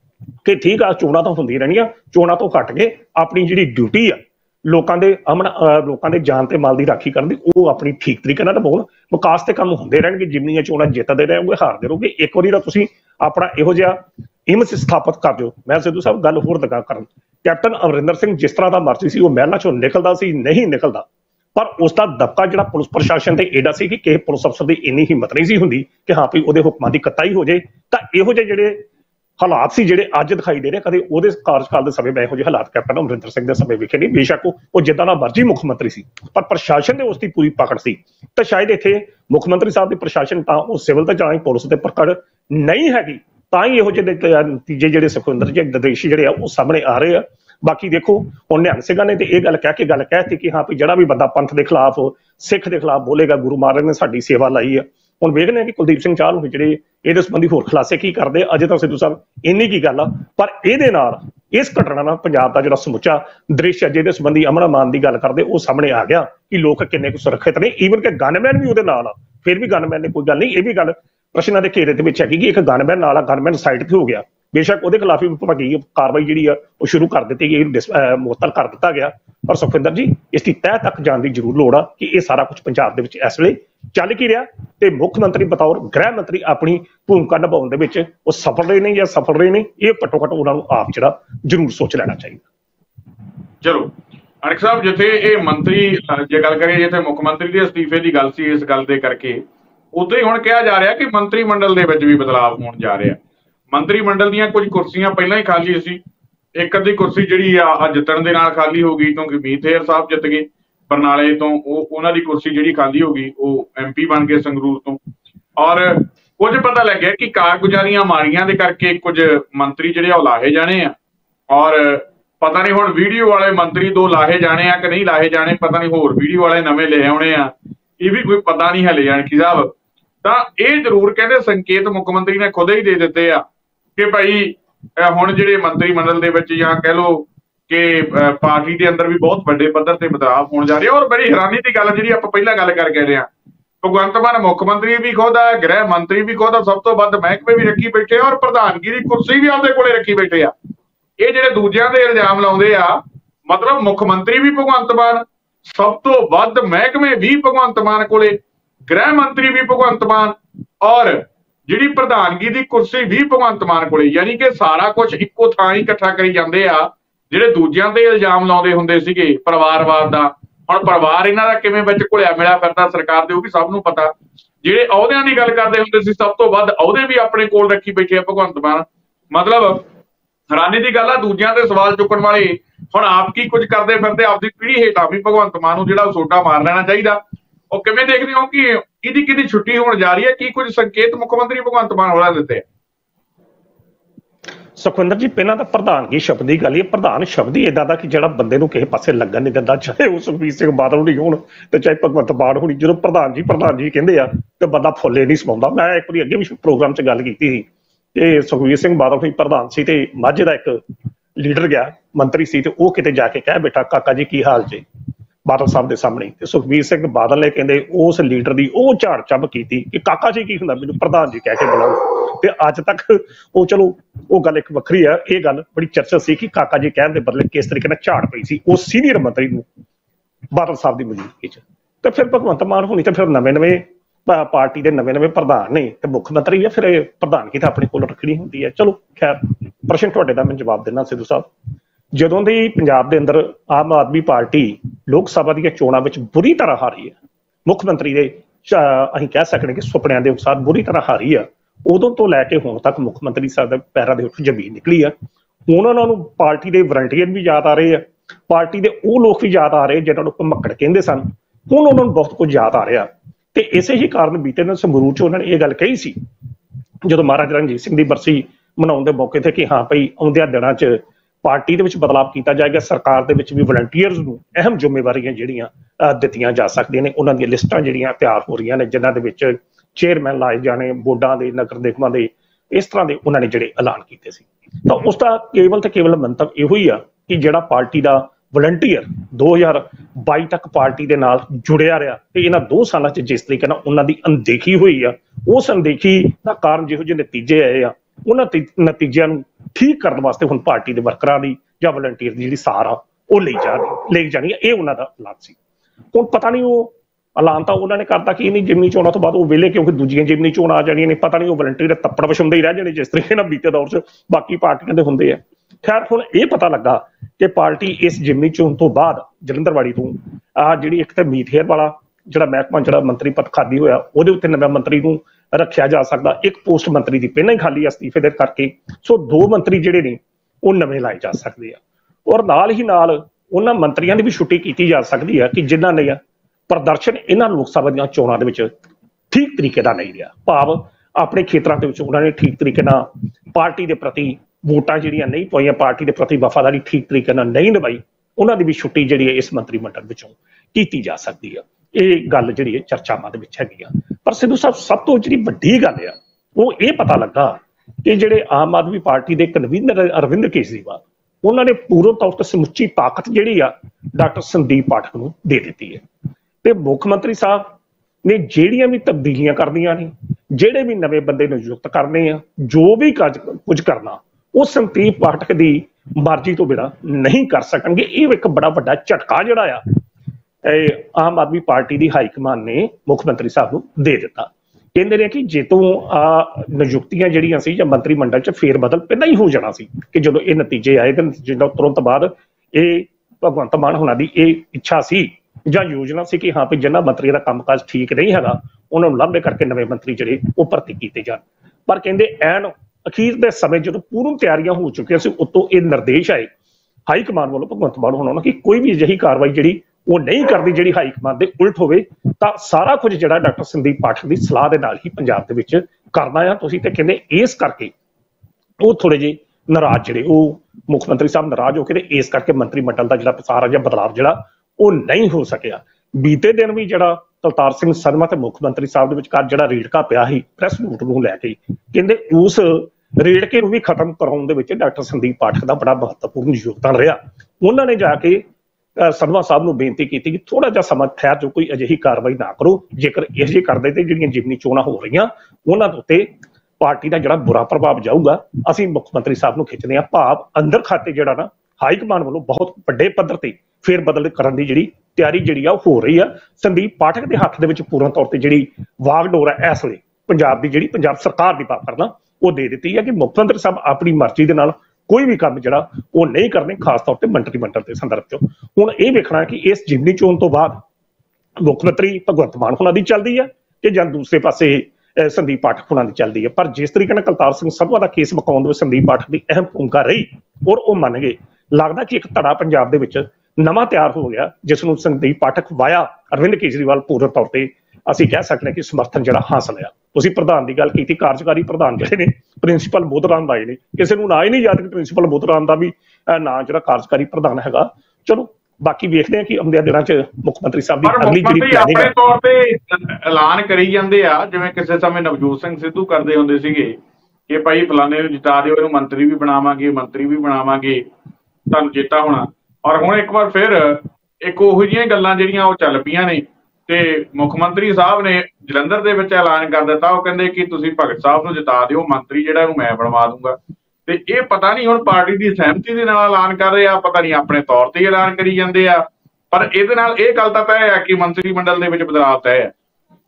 ਕਿ ਠੀਕ ਆ, ਚੋਣਾਂ ਤਾਂ ਹੁੰਦੀਆਂ ਰਹਿਣੀਆਂ, ਚੋਣਾਂ ਤੋਂ ਘੱਟ ਕੇ ਆਪਣੀ ਜਿਹੜੀ ਡਿਊਟੀ ਆ ਲੋਕਾਂ ਦੇ ਲੋਕਾਂ ਦੇ ਜਾਨ ਤੇ ਮਾਲ ਦੀ ਰਾਖੀ ਕਰਨ ਦੀ, ਉਹ ਆਪਣੀ ਠੀਕ ਤਰੀਕੇ ਨਾਲ ਨਿਭਾਉਣ। ਵਿਕਾਸ ਤੇ ਕੰਮ ਹੁੰਦੇ ਰਹਿਣਗੇ, ਜਿੰਨੀਆਂ ਚੋਣਾਂ ਜਿੱਤਦੇ ਰਹੋਗੇ ਹਾਰਦੇ ਰਹੋਗੇ, ਇੱਕ ਵਾਰੀ ਤਾਂ ਤੁਸੀਂ ਆਪਣਾ ਇਹੋ ਜਿਹਾ ਇਮੇਜ ਸਥਾਪਿਤ ਕਰ ਦਿਓ। ਮੈਂ ਸਿੱਧੂ ਸਾਹਿਬ ਗੱਲ ਹੋਰ ਦਗਾ ਕਰਨ, ਕੈਪਟਨ ਅਮਰਿੰਦਰ ਸਿੰਘ ਜਿਸ ਤਰ੍ਹਾਂ ਦਾ ਮਰਜ਼ੀ ਸੀ ਉਹ ਮਹਿਲਾਂ ਚੋਂ ਨਿਕਲਦਾ ਸੀ, ਨਹੀਂ ਨਿਕਲਦਾ, ਪਰ ਉਸ ਦਾ ਦਬਕਾ ਜਿਹੜਾ ਪੁਲਿਸ ਪ੍ਰਸ਼ਾਸਨ ਤੇ ਏਡਾ ਸੀ ਕਿ ਕਿਸੇ ਪੁਲਿਸ ਅਫਸਰ ਦੀ ਇੰਨੀ ਹਿੰਮਤ ਨਹੀਂ ਸੀ ਹੁੰਦੀ ਕਿ ਹਾਂ ਵੀ ਉਹਦੇ ਹੁਕਮਾਂ ਦੀ ਕਤਾਈ ਹੋ ਜਾਏ। ਤਾਂ ਇਹੋ ਜਿਹੇ ਜਿਹੜੇ ਹਾਲਾਤ ਸੀ ਜਿਹੜੇ ਅੱਜ ਦਿਖਾਈ ਦੇ ਰਹੇ, ਕਦੇ ਉਹਦੇ ਕਾਰਜਕਾਲ ਦੇ ਸਮੇਂ ਮੈਂ ਇਹੋ ਜਿਹੇ ਹਾਲਾਤ ਕੈਪਟਨ ਅਮਰਿੰਦਰ ਸਿੰਘ ਦੇ ਸਮੇਂ ਵਿਖੇ ਨਹੀਂ। ਬੇਸ਼ੱਕ ਉਹ ਜਿੱਦਾਂ ਦਾ ਮਰਜ਼ੀ ਮੁੱਖ ਮੰਤਰੀ ਸੀ, ਪਰ ਪ੍ਰਸ਼ਾਸਨ ਦੇ ਉਸ ਦੀ ਪੂਰੀ ਪਕੜ ਸੀ। ਤਾਂ ਸ਼ਾਇਦ ਇੱਥੇ ਮੁੱਖ ਮੰਤਰੀ ਸਾਹਿਬ ਦੀ ਪ੍ਰਸ਼ਾਸਨ ਤਾਂ ਉਹ ਸਿਵਲ ਤੇ ਜਾਂ ਹੀ ਪੁਲਿਸ ਤੇ ਪਕੜ ਨਹੀਂ ਹੈਗੀ, ਤਾਂ ਹੀ ਇਹੋ ਜਿਹੇ ਨਤੀਜੇ ਜਿਹੜੇ ਸੁਖਵਿੰਦਰ ਜੀ ਨਿਰਦੇਸ਼ ਜਿਹੜੇ ਆ ਉਹ ਸਾਹਮਣੇ ਆ ਰਹੇ ਆ। ਬਾਕੀ ਦੇਖੋ, ਹੁਣ ਨਿਹੰਗ ਸਿੰਘਾਂ ਨੇ ਤੇ ਇਹ ਗੱਲ ਕਹਿਤੀ ਕਿ ਹਾਂ ਵੀ ਜਿਹੜਾ ਵੀ ਬੰਦਾ ਪੰਥ ਦੇ ਖਿਲਾਫ, ਸਿੱਖ ਦੇ ਖਿਲਾਫ ਬੋਲੇਗਾ, ਗੁਰੂ ਮਹਾਰਾਜ ਨੇ ਸਾਡੀ ਸੇਵਾ ਲਾਈ ਆ। ਹੁਣ ਵੇਖਦੇ ਹਾਂ ਕਿ ਕੁਲਦੀਪ ਸਿੰਘ ਚਾਹਲ ਹੋਣੀ ਜਿਹੜੇ ਇਹਦੇ ਸੰਬੰਧੀ ਹੋਰ ਖੁਲਾਸੇ ਕੀ ਕਰਦੇ। ਅਜੇ ਤਾਂ ਸਿੱਧੂ ਸਾਹਿਬ ਇੰਨੀ ਕੀ ਗੱਲ ਆ, ਪਰ ਇਹਦੇ ਨਾਲ ਇਸ ਘਟਨਾ ਨਾਲ ਪੰਜਾਬ ਦਾ ਜਿਹੜਾ ਸਮੁੱਚਾ ਦ੍ਰਿਸ਼ ਹੈ ਜਿਹਦੇ ਸੰਬੰਧੀ ਅਮਨ ਮਾਨ ਦੀ ਗੱਲ ਕਰਦੇ, ਉਹ ਸਾਹਮਣੇ ਆ ਗਿਆ ਕਿ ਲੋਕ ਕਿੰਨੇ ਕੁ ਸੁਰੱਖਿਅਤ ਨੇ। ਈਵਨ ਕਿ ਗਨਮੈਨ ਵੀ ਉਹਦੇ ਨਾਲ ਆ, ਫਿਰ ਵੀ ਗਨਮੈਨ ਨੇ ਕੋਈ ਗੱਲ ਨਹੀਂ, ਇਹ ਵੀ ਗੱਲ ਪ੍ਰਸ਼ਨਾਂ ਦੇ ਘੇਰੇ ਦੇ ਵਿੱਚ ਹੈਗੀ ਕਿ ਇੱਕ ਗਨਮੈਨ ਨਾਲ ਆ, ਗਨਮੈਨ ਸਾਈਡ ਤੇ ਹੋ ਗਿਆ। ਬੇਸ਼ੱਕ ਉਹਦੇ ਖਿਲਾਫ ਵੀ ਵਿਭਾਗੀ ਕਾਰਵਾਈ ਜਿਹੜੀ ਆ ਉਹ ਸ਼ੁਰੂ ਕਰ ਦਿੱਤੀ ਗਈ, ਮੁਅੱਤਲ ਕਰ ਦਿੱਤਾ ਗਿਆ। ਪਰ ਸੁਖਵਿੰਦਰ ਜੀ, ਇਸ ਦੀ ਤਹਿ ਤੱਕ ਜਾਣ ਦੀ ਜ਼ਰੂਰ ਲੋੜ ਆ ਕਿ ਇਹ ਸਾਰਾ ਕੁਝ ਪੰਜਾਬ ਦੇ ਵਿੱਚ ਇਸ ਵੇਲੇ ਚੱਲ ਕੀ ਰਿਹਾ, ਤੇ ਮੁੱਖ ਮੰਤਰੀ ਬਤੌਰ ਗ੍ਰਹਿ ਮੰਤਰੀ ਆਪਣੀ ਭੂਮਿਕਾ ਨਿਭਾਉਣ ਦੇ ਵਿੱਚ ਉਹ ਸਫਲ ਰਹੇ ਨੇ ਜਾਂ ਸਫਲ ਰਹੇ ਨੇ, ਇਹ ਘੱਟੋ ਘੱਟ ਉਹਨਾਂ ਨੂੰ ਆਪ ਜਿਹੜਾ ਜ਼ਰੂਰ ਸੋਚ ਲੈਣਾ ਚਾਹੀਦਾ। ਚਲੋ ਅਣਖ ਸਾਹਿਬ, ਜਿੱਥੇ ਇਹ ਮੰਤਰੀ ਜੇ ਗੱਲ ਕਰੀਏ, ਜਿੱਥੇ ਮੁੱਖ ਮੰਤਰੀ ਦੇ ਅਸਤੀਫੇ ਦੀ ਗੱਲ ਸੀ, ਇਸ ਗੱਲ ਦੇ ਕਰਕੇ ਉਦੋਂ ਹੀ ਹੁਣ ਕਿਹਾ ਜਾ ਰਿਹਾ ਕਿ ਮੰਤਰੀ ਮੰਡਲ ਦੇ ਵਿੱਚ ਵੀ ਬਦਲਾਅ ਹੋਣ ਜਾ ਰਿਹਾ। ਮੰਤਰੀ ਮੰਡਲ ਦੀਆਂ ਕੁਝ ਕੁਰਸੀਆਂ ਪਹਿਲਾਂ ਹੀ ਖਾਲੀ ਸੀ, ਇੱਕ ਅੱਧੀ ਕੁਰਸੀ ਜਿਹੜੀ ਆ ਜਿੱਤਣ ਦੇ ਨਾਲ ਖਾਲੀ ਹੋ ਗਈ ਕਿਉਂਕਿ ਮੀਤ ਹੇਅਰ ਸਾਹਿਬ ਜਿੱਤ ਗਏ ਬਰਨਾਲੇ ਤੋਂ, ਉਹਨਾਂ ਦੀ ਕੁਰਸੀ ਜਿਹੜੀ ਖਾਲੀ ਹੋ ਗਈ, ਉਹ MP ਬਣ ਗਏ ਸੰਗਰੂਰ ਤੋਂ। ਔਰ ਕੁਝ ਪਤਾ ਲੱਗਿਆ ਕਿ ਕਾਰਗੁਜ਼ਾਰੀਆਂ ਮਾੜੀਆਂ ਦੇ ਕਰਕੇ ਕੁਝ ਮੰਤਰੀ ਜਿਹੜੇ ਉਹ ਲਾਹੇ ਜਾਣੇ ਆ, ਔਰ ਪਤਾ ਨਹੀਂ ਹੁਣ ਵੀਡੀਓ ਵਾਲੇ ਮੰਤਰੀ 2 ਲਾਹੇ ਜਾਣੇ ਆ ਕਿ ਨਹੀਂ ਲਾਹੇ ਜਾਣੇ, ਪਤਾ ਨਹੀਂ ਹੋਰ ਵੀਡੀਓ ਵਾਲੇ ਨਵੇਂ ਲੈ ਆਉਣੇ ਆ, ਇਹ ਵੀ ਕੋਈ ਪਤਾ ਨਹੀਂ ਹਲੇ ਜਾਨਕੀ ਸਾਹਿਬ। ਤਾਂ ਇਹ ਜ਼ਰੂਰ ਕਹਿੰਦੇ ਸੰਕੇਤ ਮੁੱਖ ਮੰਤਰੀ ਨੇ ਖੁਦ ਹੀ ਦੇ ਦਿੱਤੇ ਆ ਕਿ ਭਾਈ ਹੁਣ ਜਿਹੜੇ ਮੰਤਰੀ ਮੰਡਲ ਦੇ ਵਿੱਚ ਜਾਂ ਕਹਿ ਲਓ ਕਿ ਪਾਰਟੀ ਦੇ ਅੰਦਰ ਵੀ ਬਹੁਤ ਵੱਡੇ ਪੱਧਰ ਤੇ ਬਦਲਾਅ ਹੋਣ ਜਾ ਰਿਹਾ। ਔਰ ਬੜੀ ਹੈਰਾਨੀ ਦੀ ਗੱਲ ਜਿਹੜੀ ਆਪਾਂ ਪਹਿਲਾਂ ਗੱਲ ਕਰਕੇ ਰਹੇ ਹਾਂ, ਭਗਵੰਤ ਮਾਨ ਮੁੱਖ ਮੰਤਰੀ ਵੀ ਖੁਦ ਆ, ਗ੍ਰਹਿ ਮੰਤਰੀ ਵੀ ਖੁਦ ਆ, ਸਭ ਤੋਂ ਵੱਧ ਮਹਿਕਮੇ ਵੀ ਰੱਖੀ ਬੈਠੇ ਆ, ਔਰ ਪ੍ਰਧਾਨਗੀ ਦੀ ਕੁਰਸੀ ਵੀ ਆਪਦੇ ਕੋਲੇ ਰੱਖੀ ਬੈਠੇ ਆ। ਇਹ ਜਿਹੜੇ ਦੂਜਿਆਂ ਦੇ ਇਲਜ਼ਾਮ ਲਾਉਂਦੇ ਆ, ਮਤਲਬ ਮੁੱਖ ਮੰਤਰੀ ਵੀ ਭਗਵੰਤ ਮਾਨ, ਸਭ ਤੋਂ ਵੱਧ ਮਹਿਕਮੇ ਵੀ ਭਗਵੰਤ ਮਾਨ ਕੋਲੇ, ਗ੍ਰਹਿ ਮੰਤਰੀ ਵੀ ਭਗਵੰਤ ਮਾਨ, ਔਰ ਜਿਹੜੀ ਪ੍ਰਧਾਨਗੀ ਦੀ ਕੁਰਸੀ ਵੀ ਭਗਵੰਤ ਮਾਨ ਕੋਲੇ। ਯਾਨੀ ਕਿ ਸਾਰਾ ਕੁਝ ਇੱਕੋ ਥਾਂ ਹੀ ਇਕੱਠਾ ਕਰੀ ਜਾਂਦੇ ਆ। ਜਿਹੜੇ ਦੂਜਿਆਂ ਤੇ ਇਲਜ਼ਾਮ ਲਾਉਂਦੇ ਹੁੰਦੇ ਸੀਗੇ ਪਰਿਵਾਰਵਾਦ ਦਾ, ਹੁਣ ਪਰਿਵਾਰ ਇਹਨਾਂ ਦਾ ਕਿਵੇਂ ਵਿੱਚ ਘੁਲਿਆ ਮਿਲਿਆ ਫਿਰਦਾ ਸਰਕਾਰ ਦੇ, ਉਹ ਵੀ ਸਭ ਨੂੰ ਪਤਾ। ਜਿਹੜੇ ਅਹੁਦਿਆਂ ਦੀ ਗੱਲ ਕਰਦੇ ਹੁੰਦੇ ਸੀ, ਸਭ ਤੋਂ ਵੱਧ ਅਹੁਦੇ ਵੀ ਆਪਣੇ ਕੋਲ ਰੱਖੀ ਬੈਠੇ ਆ ਭਗਵੰਤ ਮਾਨ। ਮਤਲਬ ਹੈਰਾਨੀ ਦੀ ਗੱਲ ਆ, ਦੂਜਿਆਂ ਤੇ ਸਵਾਲ ਚੁੱਕਣ ਵਾਲੇ ਹੁਣ ਆਪ ਕੀ ਕੁਝ ਕਰਦੇ ਫਿਰਦੇ, ਆਪਦੀ ਪੀੜ੍ਹੀ ਹੇਠਾਂ ਵੀ ਭਗਵੰਤ ਮਾਨ ਨੂੰ ਜਿਹੜਾ ਸੋਟਾ ਮਾਰ ਲੈਣਾ ਚਾਹੀਦਾ। ਉਹ ਕਿਵੇਂ ਦੇਖਦੇ ਹੋ ਕਿ ਕਿਹਦੀ ਛੁੱਟੀ ਹੋਣ ਜਾ ਰਹੀ ਹੈ? ਕੀ ਕੁਝ ਸੰਕੇਤ ਮੁੱਖ ਮੰਤਰੀ ਭਗਵੰਤ ਮਾਨ ਹੋਰਾਂ ਦਿੱਤੇ? ਸੁਖਵਿੰਦਰ ਜੀ, ਪਹਿਲਾਂ ਤਾਂ ਪ੍ਰਧਾਨਗੀ ਸ਼ਬਦ ਦੀ ਗੱਲ, ਇਹ ਪ੍ਰਧਾਨ ਸ਼ਬਦ ਹੀ ਇਦਾਂ ਦਾ ਕਿ ਜਿਹੜਾ ਬੰਦੇ ਨੂੰ ਕਿਸੇ ਪਾਸੇ ਲੱਗਣ ਨਹੀਂ ਦਿੰਦਾ, ਚਾਹੇ ਉਹ ਸੁਖਬੀਰ ਸਿੰਘ ਬਾਦਲ ਹੋਣੀ ਹੋਣ ਤੇ ਚਾਹੇ ਭਗਵੰਤ ਮਾਨ ਹੋਣੀ। ਜਦੋਂ ਪ੍ਰਧਾਨ ਜੀ ਕਹਿੰਦੇ ਆ ਤੇ ਬੰਦਾ ਫੁੱਲੇ ਨਹੀਂ ਸਮਾਉਂਦਾ। ਮੈਂ ਇੱਕ ਵਾਰੀ ਅੱਗੇ ਵੀ ਪ੍ਰੋਗਰਾਮ 'ਚ ਗੱਲ ਕੀਤੀ ਸੀ ਤੇ ਸੁਖਬੀਰ ਸਿੰਘ ਬਾਦਲ ਹੋਣੀ ਪ੍ਰਧਾਨ ਸੀ ਤੇ ਮਾਝੇ ਦਾ ਇੱਕ ਲੀਡਰ ਗਿਆ ਮੰਤਰੀ ਸੀ ਤੇ ਉਹ ਕਿਤੇ ਜਾ ਕੇ ਕਹਿ ਬੈਠਾ, ਕਾਕਾ ਜੀ ਕੀ ਹਾਲ ਜੇ, ਬਾਦਲ ਸਾਹਿਬ ਦੇ ਸਾਹਮਣੇ। ਤੇ ਸੁਖਬੀਰ ਸਿੰਘ ਬਾਦਲ ਨੇ ਕਹਿੰਦੇ ਉਸ ਲੀਡਰ ਦੀ ਉਹ ਝਾੜ ਚੱਬ ਕੀਤੀ ਕਿ ਕਾਕਾ ਜੀ ਕੀ ਹੁੰਦਾ, ਮੈਨੂੰ ਪ੍ਰਧਾਨ ਜੀ ਕਹਿ ਕੇ ਬੁਲਾਓ। ਤੇ ਅੱਜ ਤੱਕ ਉਹ, ਚਲੋ ਉਹ ਗੱਲ ਇੱਕ ਵੱਖਰੀ ਆ, ਇਹ ਗੱਲ ਬੜੀ ਚਰਚਾ ਸੀ ਕਿ ਕਾਕਾ ਜੀ ਕਹਿਣ ਦੇ ਬਦਲੇ ਕਿਸ ਤਰੀਕੇ ਨਾਲ ਝਾੜ ਪਈ ਸੀ ਉਸ ਸੀਨੀਅਰ ਮੰਤਰੀ ਨੂੰ ਬਾਦਲ ਸਾਹਿਬ ਦੀ ਮੌਜੂਦਗੀ 'ਚ। ਤੇ ਫਿਰ ਭਗਵੰਤ ਮਾਨ ਹੋਣੀ ਤੇ ਫਿਰ ਨਵੇਂ ਪਾਰਟੀ ਦੇ ਨਵੇਂ ਪ੍ਰਧਾਨ ਨੇ ਤੇ ਮੁੱਖ ਮੰਤਰੀ ਆ, ਫਿਰ ਪ੍ਰਧਾਨਗੀ ਤਾਂ ਆਪਣੇ ਕੋਲ ਰੱਖਣੀ ਹੁੰਦੀ ਹੈ। ਚਲੋ ਖੈਰ, ਪ੍ਰਸ਼ਨ ਤੁਹਾਡੇ ਦਾ ਮੈਂ ਜਵਾਬ ਦਿੰਦਾ ਸਿੱਧੂ ਸਾਹਿਬ। ਜਦੋਂ ਦੀ ਪੰਜਾਬ ਦੇ ਅੰਦਰ ਆਮ ਆਦਮੀ ਪਾਰਟੀ ਲੋਕ ਸਭਾ ਦੀਆਂ ਚੋਣਾਂ ਵਿੱਚ ਬੁਰੀ ਤਰ੍ਹਾਂ ਹਾਰੀ ਹੈ, ਮੁੱਖ ਮੰਤਰੀ ਦੇ ਅਸੀਂ ਕਹਿ ਸਕਦੇ ਕਿ ਸੁਪਨਿਆਂ ਦੇ ਅਨੁਸਾਰ ਬੁਰੀ ਤਰ੍ਹਾਂ ਹਾਰੀ ਆ, ਉਦੋਂ ਤੋਂ ਲੈ ਕੇ ਹੁਣ ਤੱਕ ਮੁੱਖ ਮੰਤਰੀ ਸਾਹਿਬ ਦੇ ਪੈਰਾਂ ਦੇ ਉੱਤੇ ਜ਼ਮੀਨ ਨਿਕਲੀ ਆ। ਹੁਣ ਉਹਨਾਂ ਨੂੰ ਪਾਰਟੀ ਦੇ ਵਲੰਟੀਅਰ ਵੀ ਯਾਦ ਆ ਰਹੇ ਆ, ਪਾਰਟੀ ਦੇ ਉਹ ਲੋਕ ਵੀ ਯਾਦ ਆ ਰਹੇ ਜਿਹਨਾਂ ਨੂੰ ਭਮੱਕੜ ਕਹਿੰਦੇ ਸਨ, ਹੁਣ ਉਹਨਾਂ ਨੂੰ ਬਹੁਤ ਕੁਝ ਯਾਦ ਆ ਰਿਹਾ। ਤੇ ਇਸੇ ਹੀ ਕਾਰਨ ਬੀਤੇ ਦਿਨ ਸੰਗਰੂਰ 'ਚ ਉਹਨਾਂ ਨੇ ਇਹ ਗੱਲ ਕਹੀ ਸੀ ਜਦੋਂ ਮਹਾਰਾਜਾ ਰਣਜੀਤ ਸਿੰਘ ਦੀ ਬਰਸੀ ਮਨਾਉਣ ਦੇ ਮੌਕੇ ਤੇ ਕਿ ਹਾਂ ਭਈ ਆਉਂਦਿਆਂ ਦਿਨਾਂ 'ਚ ਪਾਰਟੀ ਦੇ ਵਿੱਚ ਬਦਲਾਅ ਕੀਤਾ ਜਾਏਗਾ, ਸਰਕਾਰ ਦੇ ਵਿੱਚ ਵੀ ਵਲੰਟੀਅਰਸ ਨੂੰ ਅਹਿਮ ਜ਼ਿੰਮੇਵਾਰੀਆਂ ਜਿਹੜੀਆਂ ਦਿੱਤੀਆਂ ਜਾ ਸਕਦੀਆਂ ਨੇ। ਉਹਨਾਂ ਦੀਆਂ ਲਿਸਟਾਂ ਜਿਹੜੀਆਂ ਤਿਆਰ ਹੋ ਰਹੀਆਂ ਨੇ, ਜਿਨ੍ਹਾਂ ਦੇ ਵਿੱਚ ਚੇਅਰਮੈਨ ਲਾਏ ਜਾਣੇ, ਬੋਰਡਾਂ ਦੇ, ਨਗਰ ਨਿਗਮਾਂ ਦੇ, ਇਸ ਤਰ੍ਹਾਂ ਦੇ ਉਹਨਾਂ ਨੇ ਜਿਹੜੇ ਐਲਾਨ ਕੀਤੇ ਸੀ। ਤਾਂ ਉਸ ਦਾ ਕੇਵਲ ਤੇ ਕੇਵਲ ਮੰਤਵ ਇਹੋ ਹੀ ਆ ਕਿ ਜਿਹੜਾ ਪਾਰਟੀ ਦਾ ਵਲੰਟੀਅਰ 2022 ਤੱਕ ਪਾਰਟੀ ਦੇ ਨਾਲ ਜੁੜਿਆ ਰਿਹਾ ਤੇ ਇਹਨਾਂ 2 ਸਾਲਾਂ 'ਚ ਜਿਸ ਤਰੀਕੇ ਨਾਲ ਉਹਨਾਂ ਦੀ ਅਣਦੇਖੀ ਹੋਈ ਆ, ਉਸ ਅਣਦੇਖੀ ਦਾ ਕਾਰਨ ਜਿਹੋ ਜਿਹੇ ਨਤੀਜੇ ਆਏ ਆ, ਉਹਨਾਂ ਨਤੀਜਿਆਂ ਨੂੰ ਠੀਕ ਕਰਨ ਵਾਸਤੇ ਹੁਣ ਪਾਰਟੀ ਦੇ ਵਰਕਰਾਂ ਦੀ ਜਾਂ ਵਲੰਟੀਅਰ ਦੀ ਜਿਹੜੀ ਸਾਰ ਆ ਉਹ ਲਈ ਜਾਣੀ ਹੈ। ਇਹ ਉਹਨਾਂ ਦਾ ਐਲਾਨ ਸੀ। ਹੁਣ ਪਤਾ ਨਹੀਂ ਉਹ ਐਲਾਨ ਤਾਂ ਉਹਨਾਂ ਨੇ ਕਰਤਾ ਕਿ ਨਹੀਂ ਜਿਮਨੀ ਚੋਣਾਂ ਤੋਂ ਬਾਅਦ ਉਹ ਵੇਲੇ, ਕਿਉਂਕਿ ਦੂਜੀਆਂ ਜਿਮਨੀ ਚੋਣਾਂ ਆ ਜਾਣੀਆਂ ਨੇ, ਪਤਾ ਨਹੀਂ ਉਹ ਵਲੰਟੀਅਰ ਤੱਪੜ ਵਿਛਾਉਂਦੇ ਹੀ ਰਹਿ ਜਾਣੇ ਜਿਸ ਤਰੀਕੇ ਨਾਲ ਬੀਤੇ ਦੌਰ 'ਚ ਬਾਕੀ ਪਾਰਟੀਆਂ ਦੇ ਹੁੰਦੇ ਆ। ਖੈਰ, ਹੁਣ ਇਹ ਪਤਾ ਲੱਗਾ ਕਿ ਪਾਰਟੀ ਇਸ ਜਿਮਨੀ ਚੋਣ ਤੋਂ ਬਾਅਦ ਜਲੰਧਰਵਾੜੀ ਤੋਂ ਜਿਹੜੀ ਇੱਕ ਤੇ ਮੀਤ ਹੇਅਰ ਵਾਲਾ ਜਿਹੜਾ ਮਹਿਕਮਾ ਜਿਹੜਾ ਮੰਤਰੀ ਪਦ ਖਾਲੀ ਹੋਇਆ, ਉਹਦੇ ਉੱਤੇ ਨਵੇਂ ਮੰਤਰੀ ਨੂੰ ਰੱਖਿਆ ਜਾ ਸਕਦਾ। ਇੱਕ ਪੋਸਟ ਮੰਤਰੀ ਦੀ ਪਹਿਲਾਂ ਹੀ ਖਾਲੀ ਅਸਤੀਫੇ ਦੇ ਕਰਕੇ, ਸੋ 2 ਮੰਤਰੀ ਜਿਹੜੇ ਨੇ ਉਹ ਨਵੇਂ ਲਾਏ ਜਾ ਸਕਦੇ ਆ। ਔਰ ਨਾਲ ਹੀ ਨਾਲ ਉਹਨਾਂ ਮੰਤਰੀਆਂ ਦੀ ਵੀ ਛੁੱਟੀ ਕੀਤੀ ਜਾ ਸਕਦੀ ਆ ਕਿ ਜਿਨ੍ਹਾਂ ਨੇ ਪ੍ਰਦਰਸ਼ਨ ਇਹਨਾਂ ਲੋਕ ਸਭਾ ਦੀਆਂ ਚੋਣਾਂ ਦੇ ਵਿੱਚ ਠੀਕ ਤਰੀਕੇ ਦਾ ਨਹੀਂ ਰਿਹਾ, ਭਾਵ ਆਪਣੇ ਖੇਤਰਾਂ ਦੇ ਵਿੱਚ ਉਹਨਾਂ ਨੇ ਠੀਕ ਤਰੀਕੇ ਨਾਲ ਪਾਰਟੀ ਦੇ ਪ੍ਰਤੀ ਵੋਟਾਂ ਜਿਹੜੀਆਂ ਨਹੀਂ ਪਾਈਆਂ, ਪਾਰਟੀ ਦੇ ਪ੍ਰਤੀ ਵਫਾਦਾਰੀ ਠੀਕ ਤਰੀਕੇ ਨਾਲ ਨਹੀਂ ਨਿਭਾਈ, ਉਹਨਾਂ ਦੀ ਵੀ ਛੁੱਟੀ ਜਿਹੜੀ ਹੈ ਇਸ ਮੰਤਰੀ ਮੰਡਲ ਵਿੱਚੋਂ ਕੀਤੀ ਜਾ ਸਕਦੀ ਆ। ਇਹ ਗੱਲ ਜਿਹੜੀ ਹੈ ਚਰਚਾਵਾਂ ਦੇ ਵਿੱਚ ਹੈਗੀ ਆ। ਪਰ ਸਿੱਧੂ ਸਾਹਿਬ, ਸਭ ਤੋਂ ਜਿਹੜੀ ਵੱਡੀ ਗੱਲ ਆ ਉਹ ਇਹ ਪਤਾ ਲੱਗਾ ਕਿ ਜਿਹੜੇ ਆਮ ਆਦਮੀ ਪਾਰਟੀ ਦੇ ਕਨਵੀਨਰ ਅਰਵਿੰਦ ਕੇਜਰੀਵਾਲ, ਉਹਨਾਂ ਨੇ ਪੂਰਨ ਤੌਰ ਤੇ ਸਮੁੱਚੀ ਤਾਕਤ ਜਿਹੜੀ ਆ ਡਾਕਟਰ ਸੰਦੀਪ ਪਾਠਕ ਨੂੰ ਦੇ ਦਿੱਤੀ ਹੈ। ਤੇ ਮੁੱਖ ਮੰਤਰੀ ਸਾਹਿਬ ਨੇ ਜਿਹੜੀਆਂ ਵੀ ਤਬਦੀਲੀਆਂ ਕਰਨੀਆਂ ਨੇ, ਜਿਹੜੇ ਵੀ ਨਵੇਂ ਬੰਦੇ ਨਿਯੁਕਤ ਕਰਨੇ ਆ, ਜੋ ਵੀ ਕੁਝ ਕਰਨਾ, ਉਹ ਸੰਦੀਪ ਪਾਠਕ ਦੀ ਮਰਜ਼ੀ ਤੋਂ ਬਿਨਾਂ ਨਹੀਂ ਕਰ ਸਕਣਗੇ। ਇਹ ਇੱਕ ਬੜਾ ਵੱਡਾ ਝਟਕਾ ਜਿਹੜਾ ਆ ਆਮ ਆਦਮੀ ਪਾਰਟੀ ਦੀ ਹਾਈ ਕਮਾਨ ਨੇ ਮੁੱਖ ਮੰਤਰੀ ਸਾਹਿਬ ਨੂੰ ਦੇ ਦਿੱਤਾ। ਕਹਿੰਦੇ ਨੇ ਕਿ ਜੇ ਤੋਂ ਨਿਯੁਕਤੀਆਂ ਜਿਹੜੀਆਂ ਸੀ ਜਾਂ ਮੰਤਰੀ ਮੰਡਲ 'ਚ ਫੇਰ ਬਦਲ ਪਹਿਲਾਂ ਹੀ ਹੋ ਜਾਣਾ ਸੀ ਕਿ ਜਦੋਂ ਇਹ ਨਤੀਜੇ ਆਏ ਤਾਂ ਜਿੱਦਾਂ ਤੁਰੰਤ ਬਾਅਦ ਇਹ ਭਗਵੰਤ ਮਾਨ ਹੋਣਾ ਦੀ ਇਹ ਇੱਛਾ ਸੀ ਜਾਂ ਯੋਜਨਾ ਸੀ ਕਿ ਹਾਂ ਵੀ ਜਿਨ੍ਹਾਂ ਮੰਤਰੀਆਂ ਦਾ ਕੰਮਕਾਜ ਠੀਕ ਨਹੀਂ ਹੈਗਾ ਉਹਨਾਂ ਨੂੰ ਲਾਂਭੇ ਕਰਕੇ ਨਵੇਂ ਮੰਤਰੀ ਜਿਹੜੇ ਉਹ ਭਰਤੀ ਕੀਤੇ ਜਾਣ। ਪਰ ਕਹਿੰਦੇ ਐਨ ਅਖੀਰ ਦੇ ਸਮੇਂ ਜਦੋਂ ਪੂਰਨ ਤਿਆਰੀਆਂ ਹੋ ਚੁੱਕੀਆਂ ਸੀ, ਉੱਤੋਂ ਇਹ ਨਿਰਦੇਸ਼ ਆਏ ਹਾਈ ਕਮਾਨ ਵੱਲੋਂ ਭਗਵੰਤ ਮਾਨ ਹੋਣਾ ਕਿ ਕੋਈ ਵੀ ਅਜਿਹੀ ਕਾਰਵਾਈ ਜਿਹੜੀ ਉਹ ਨਹੀਂ ਕਰਦੀ ਜਿਹੜੀ ਹਾਈ ਕਮਾਨ ਦੇ ਉਲਟ ਹੋਵੇ, ਤਾਂ ਸਾਰਾ ਕੁਝ ਜਿਹੜਾ ਡਾਕਟਰ ਸੰਦੀਪ ਪਾਠਕ ਦੀ ਸਲਾਹ ਦੇ ਨਾਲ ਹੀ ਪੰਜਾਬ ਦੇ ਵਿੱਚ ਕਰਨਾ ਆ ਤੁਸੀਂ। ਤੇ ਕਹਿੰਦੇ ਇਸ ਕਰਕੇ ਉਹ ਥੋੜੇ ਜਿਹੇ ਨਾਰਾਜ਼, ਜਿਹੜੇ ਉਹ ਮੁੱਖ ਮੰਤਰੀ ਸਾਹਿਬ ਨਾਰਾਜ਼ ਹੋ ਕੇ, ਤੇ ਇਸ ਕਰਕੇ ਮੰਤਰੀ ਮੰਡਲ ਦਾ ਜਿਹੜਾ ਪਸਾਰਾ ਜਾਂ ਬਦਲਾਵ ਜਿਹੜਾ ਉਹ ਨਹੀਂ ਹੋ ਸਕਿਆ। ਬੀਤੇ ਦਿਨ ਵੀ ਜਿਹੜਾ ਕੁਲਤਾਰ ਸਿੰਘ ਸੰਧਵਾ ਤੇ ਮੁੱਖ ਮੰਤਰੀ ਸਾਹਿਬ ਦੇ ਵਿਚਕਾਰ ਜਿਹੜਾ ਰੇੜਕਾ ਪਿਆ ਸੀ ਪ੍ਰੈਸ ਨੋਟ ਨੂੰ ਲੈ ਕੇ, ਕਹਿੰਦੇ ਉਸ ਰੇੜਕੇ ਨੂੰ ਵੀ ਖਤਮ ਕਰਾਉਣ ਦੇ ਵਿੱਚ ਡਾਕਟਰ ਸੰਦੀਪ ਪਾਠਕ ਦਾ ਬੜਾ ਮਹੱਤਵਪੂਰਨ ਯੋਗਦਾਨ ਰਿਹਾ। ਉਹਨਾਂ ਨੇ ਜਾ ਕੇ ਸੰਧਵਾ ਸਾਹਿਬ ਨੂੰ ਬੇਨਤੀ ਕੀਤੀ ਕਿ ਥੋੜਾ ਜਿਹਾ ਸਮਾਂ ਠਹਿਰ ਜੋ, ਕੋਈ ਅਜਿਹੀ ਕਾਰਵਾਈ ਨਾ ਕਰੋ, ਜੇਕਰ ਇਹ ਜਿਹੇ ਕਰਦੇ ਤੇ ਜਿਹੜੀਆਂ ਜਿਮਨੀ ਚੋਣਾਂ ਹੋ ਰਹੀਆਂ ਉਹਨਾਂ ਦੇ ਉੱਤੇ ਪਾਰਟੀ ਦਾ ਜਿਹੜਾ ਬੁਰਾ ਪ੍ਰਭਾਵ ਜਾਊਗਾ, ਅਸੀਂ ਮੁੱਖ ਮੰਤਰੀ ਸਾਹਿਬ ਨੂੰ ਖਿੱਚਦੇ ਹਾਂ। ਭਾਵ ਅੰਦਰ ਖਾਤੇ ਜਿਹੜਾ ਨਾ ਹਾਈ ਕਮਾਨ ਵੱਲੋਂ ਬਹੁਤ ਵੱਡੇ ਪੱਧਰ ਤੇ ਫੇਰ ਬਦਲ ਕਰਨ ਦੀ ਜਿਹੜੀ ਤਿਆਰੀ ਜਿਹੜੀ ਆ ਉਹ ਹੋ ਰਹੀ ਆ। ਸੰਦੀਪ ਪਾਠਕ ਦੇ ਹੱਥ ਦੇ ਵਿੱਚ ਪੂਰਨ ਤੌਰ ਤੇ ਜਿਹੜੀ ਵਾਗਡੋਰ ਹੈ ਇਸ ਵੇਲੇ ਪੰਜਾਬ ਦੀ, ਜਿਹੜੀ ਪੰਜਾਬ ਸਰਕਾਰ ਦੀ ਬਾਤ ਕਰਨਾ, ਉਹ ਦੇ ਦਿੱਤੀ ਹੈ ਕਿ ਮੁੱਖ ਮੰਤਰੀ ਸਾਹਿਬ ਆਪਣੀ ਮਰਜ਼ੀ ਦੇ ਨਾਲ ਕੋਈ ਵੀ ਕੰਮ ਜਿਹੜਾ ਉਹ ਨਹੀਂ ਕਰਨੇ, ਖਾਸ ਤੌਰ ਤੇ ਮੰਤਰੀ ਮੰਡਲ ਦੇ ਸੰਦਰਭ ਚ। ਹੁਣ ਇਹ ਵੇਖਣਾ ਕਿ ਇਸ ਜਿਮਨੀ ਚੋਣ ਤੋਂ ਬਾਅਦ ਮੁੱਖ ਮੰਤਰੀ ਭਗਵੰਤ ਮਾਨ ਹੋਣਾ ਦੀ ਚੱਲਦੀ ਹੈ ਕਿ ਜਾਂ ਦੂਸਰੇ ਪਾਸੇ ਸੰਦੀਪ ਪਾਠਕ ਹੋਣਾ ਦੀ ਚੱਲਦੀ ਹੈ। ਪਰ ਜਿਸ ਤਰੀਕੇ ਨਾਲ ਕੁਲਤਾਰ ਸਿੰਘ ਸੰਧਵਾ ਦਾ ਕੇਸ ਮੁਕਾਉਣ ਦੇ ਵਿੱਚ ਸੰਦੀਪ ਪਾਠਕ ਦੀ ਅਹਿਮ ਭੂਮਿਕਾ ਰਹੀ ਔਰ ਉਹ ਮੰਨ ਗਏ, ਲੱਗਦਾ ਕਿ ਇੱਕ ਧੜਾ ਪੰਜਾਬ ਦੇ ਵਿੱਚ ਨਵਾਂ ਤਿਆਰ ਹੋ ਗਿਆ, ਜਿਸ ਨੂੰ ਸੰਦੀਪ ਪਾਠਕ ਵਾਇਆ ਅਰਵਿੰਦ ਕੇਜਰੀਵਾਲ ਪੂਰਨ ਤੌਰ ਤੇ ਅਸੀਂ ਕਹਿ ਸਕਦੇ ਹਾਂ ਕਿ ਸਮਰਥਨ ਜਿਹੜਾ ਹਾਸਲ ਆ। ਤੁਸੀਂ ਪ੍ਰਧਾਨ ਦੀ ਗੱਲ ਕੀਤੀ, ਕਾਰਜਕਾਰੀ ਪ੍ਰਧਾਨ ਜਿਹੜੇ ਨੇ ਪ੍ਰਿੰਸੀਪਲ ਬੁੱਧਰਾਮ ਆਏ ਨੇ, ਕਿਸੇ ਨੂੰ ਨਾ ਹੀ ਨਹੀਂ ਯਾਦ ਕਿ ਪ੍ਰਿੰਸੀਪਲ ਬੁੱਧਰਾਮ ਦਾ ਵੀ ਨਾਂ ਜਿਹੜਾ ਕਾਰਜਕਾਰੀ ਪ੍ਰਧਾਨ ਹੈਗਾ। ਚਲੋ ਬਾਕੀ ਵੇਖਦੇ ਹਾਂ ਕਿ ਆਉਂਦੇ ਦਿਨਾਂ 'ਚ ਮੁੱਖ ਮੰਤਰੀ ਸਾਹਿਬ ਦੀ ਅਗਲੀ ਜਿਹੜੀ ਪਲੈਨਿੰਗ ਆਪਣੇ ਤੌਰ ਤੇ ਐਲਾਨ ਕਰੀ ਜਾਂਦੇ ਆ, ਜਿਵੇਂ ਕਿਸੇ ਸਮੇਂ ਨਵਜੋਤ ਸਿੰਘ ਸਿੱਧੂ ਕਰਦੇ ਹੁੰਦੇ ਸੀਗੇ ਕਿ ਭਾਈ ਫਲਾਣੇ ਨੂੰ ਜਿਤਾ ਦਿਓ, ਇਹਨੂੰ ਮੰਤਰੀ ਵੀ ਬਣਾਵਾਂਗੇ, ਮੰਤਰੀ ਵੀ ਬਣਾਵਾਂਗੇ, ਤੁਹਾਨੂੰ ਚੇਤਾ ਹੋਣਾ। ਔਰ ਹੁਣ ਇੱਕ ਵਾਰ ਫਿਰ ਇੱਕ ਉਹੋ ਜਿਹੀਆਂ ਗੱਲਾਂ ਜਿਹੜੀਆਂ ਉਹ ਚੱਲ ਪਈਆਂ ਨੇ ਤੇ ਮੁੱਖ ਮੰਤਰੀ ਸਾਹਿਬ ਨੇ ਜਲੰਧਰ ਦੇ ਵਿੱਚ ਐਲਾਨ ਕਰ ਦਿੱਤਾ, ਉਹ ਕਹਿੰਦੇ ਕਿ ਤੁਸੀਂ ਭਗਤ ਸਾਹਿਬ ਨੂੰ ਜਿਤਾ ਦਿਓ, ਮੰਤਰੀ ਜਿਹੜਾ ਇਹਨੂੰ ਮੈਂ ਬਣਵਾ ਦੂੰਗਾ। ਤੇ ਇਹ ਪਤਾ ਨਹੀਂ ਹੁਣ ਪਾਰਟੀ ਦੀ ਸਹਿਮਤੀ ਦੇ ਨਾਲ ਐਲਾਨ ਕਰ ਰਹੇ ਆ, ਪਤਾ ਨਹੀਂ ਆਪਣੇ ਤੌਰ ਤੇ ਐਲਾਨ ਕਰੀ ਜਾਂਦੇ ਆ, ਪਰ ਇਹਦੇ ਨਾਲ ਇਹ ਗੱਲ ਤਾਂ ਤੈਅ ਆ ਕਿ ਮੰਤਰੀ ਮੰਡਲ ਦੇ ਵਿੱਚ ਬਦਲਾਅ ਤੈਅ ਆ।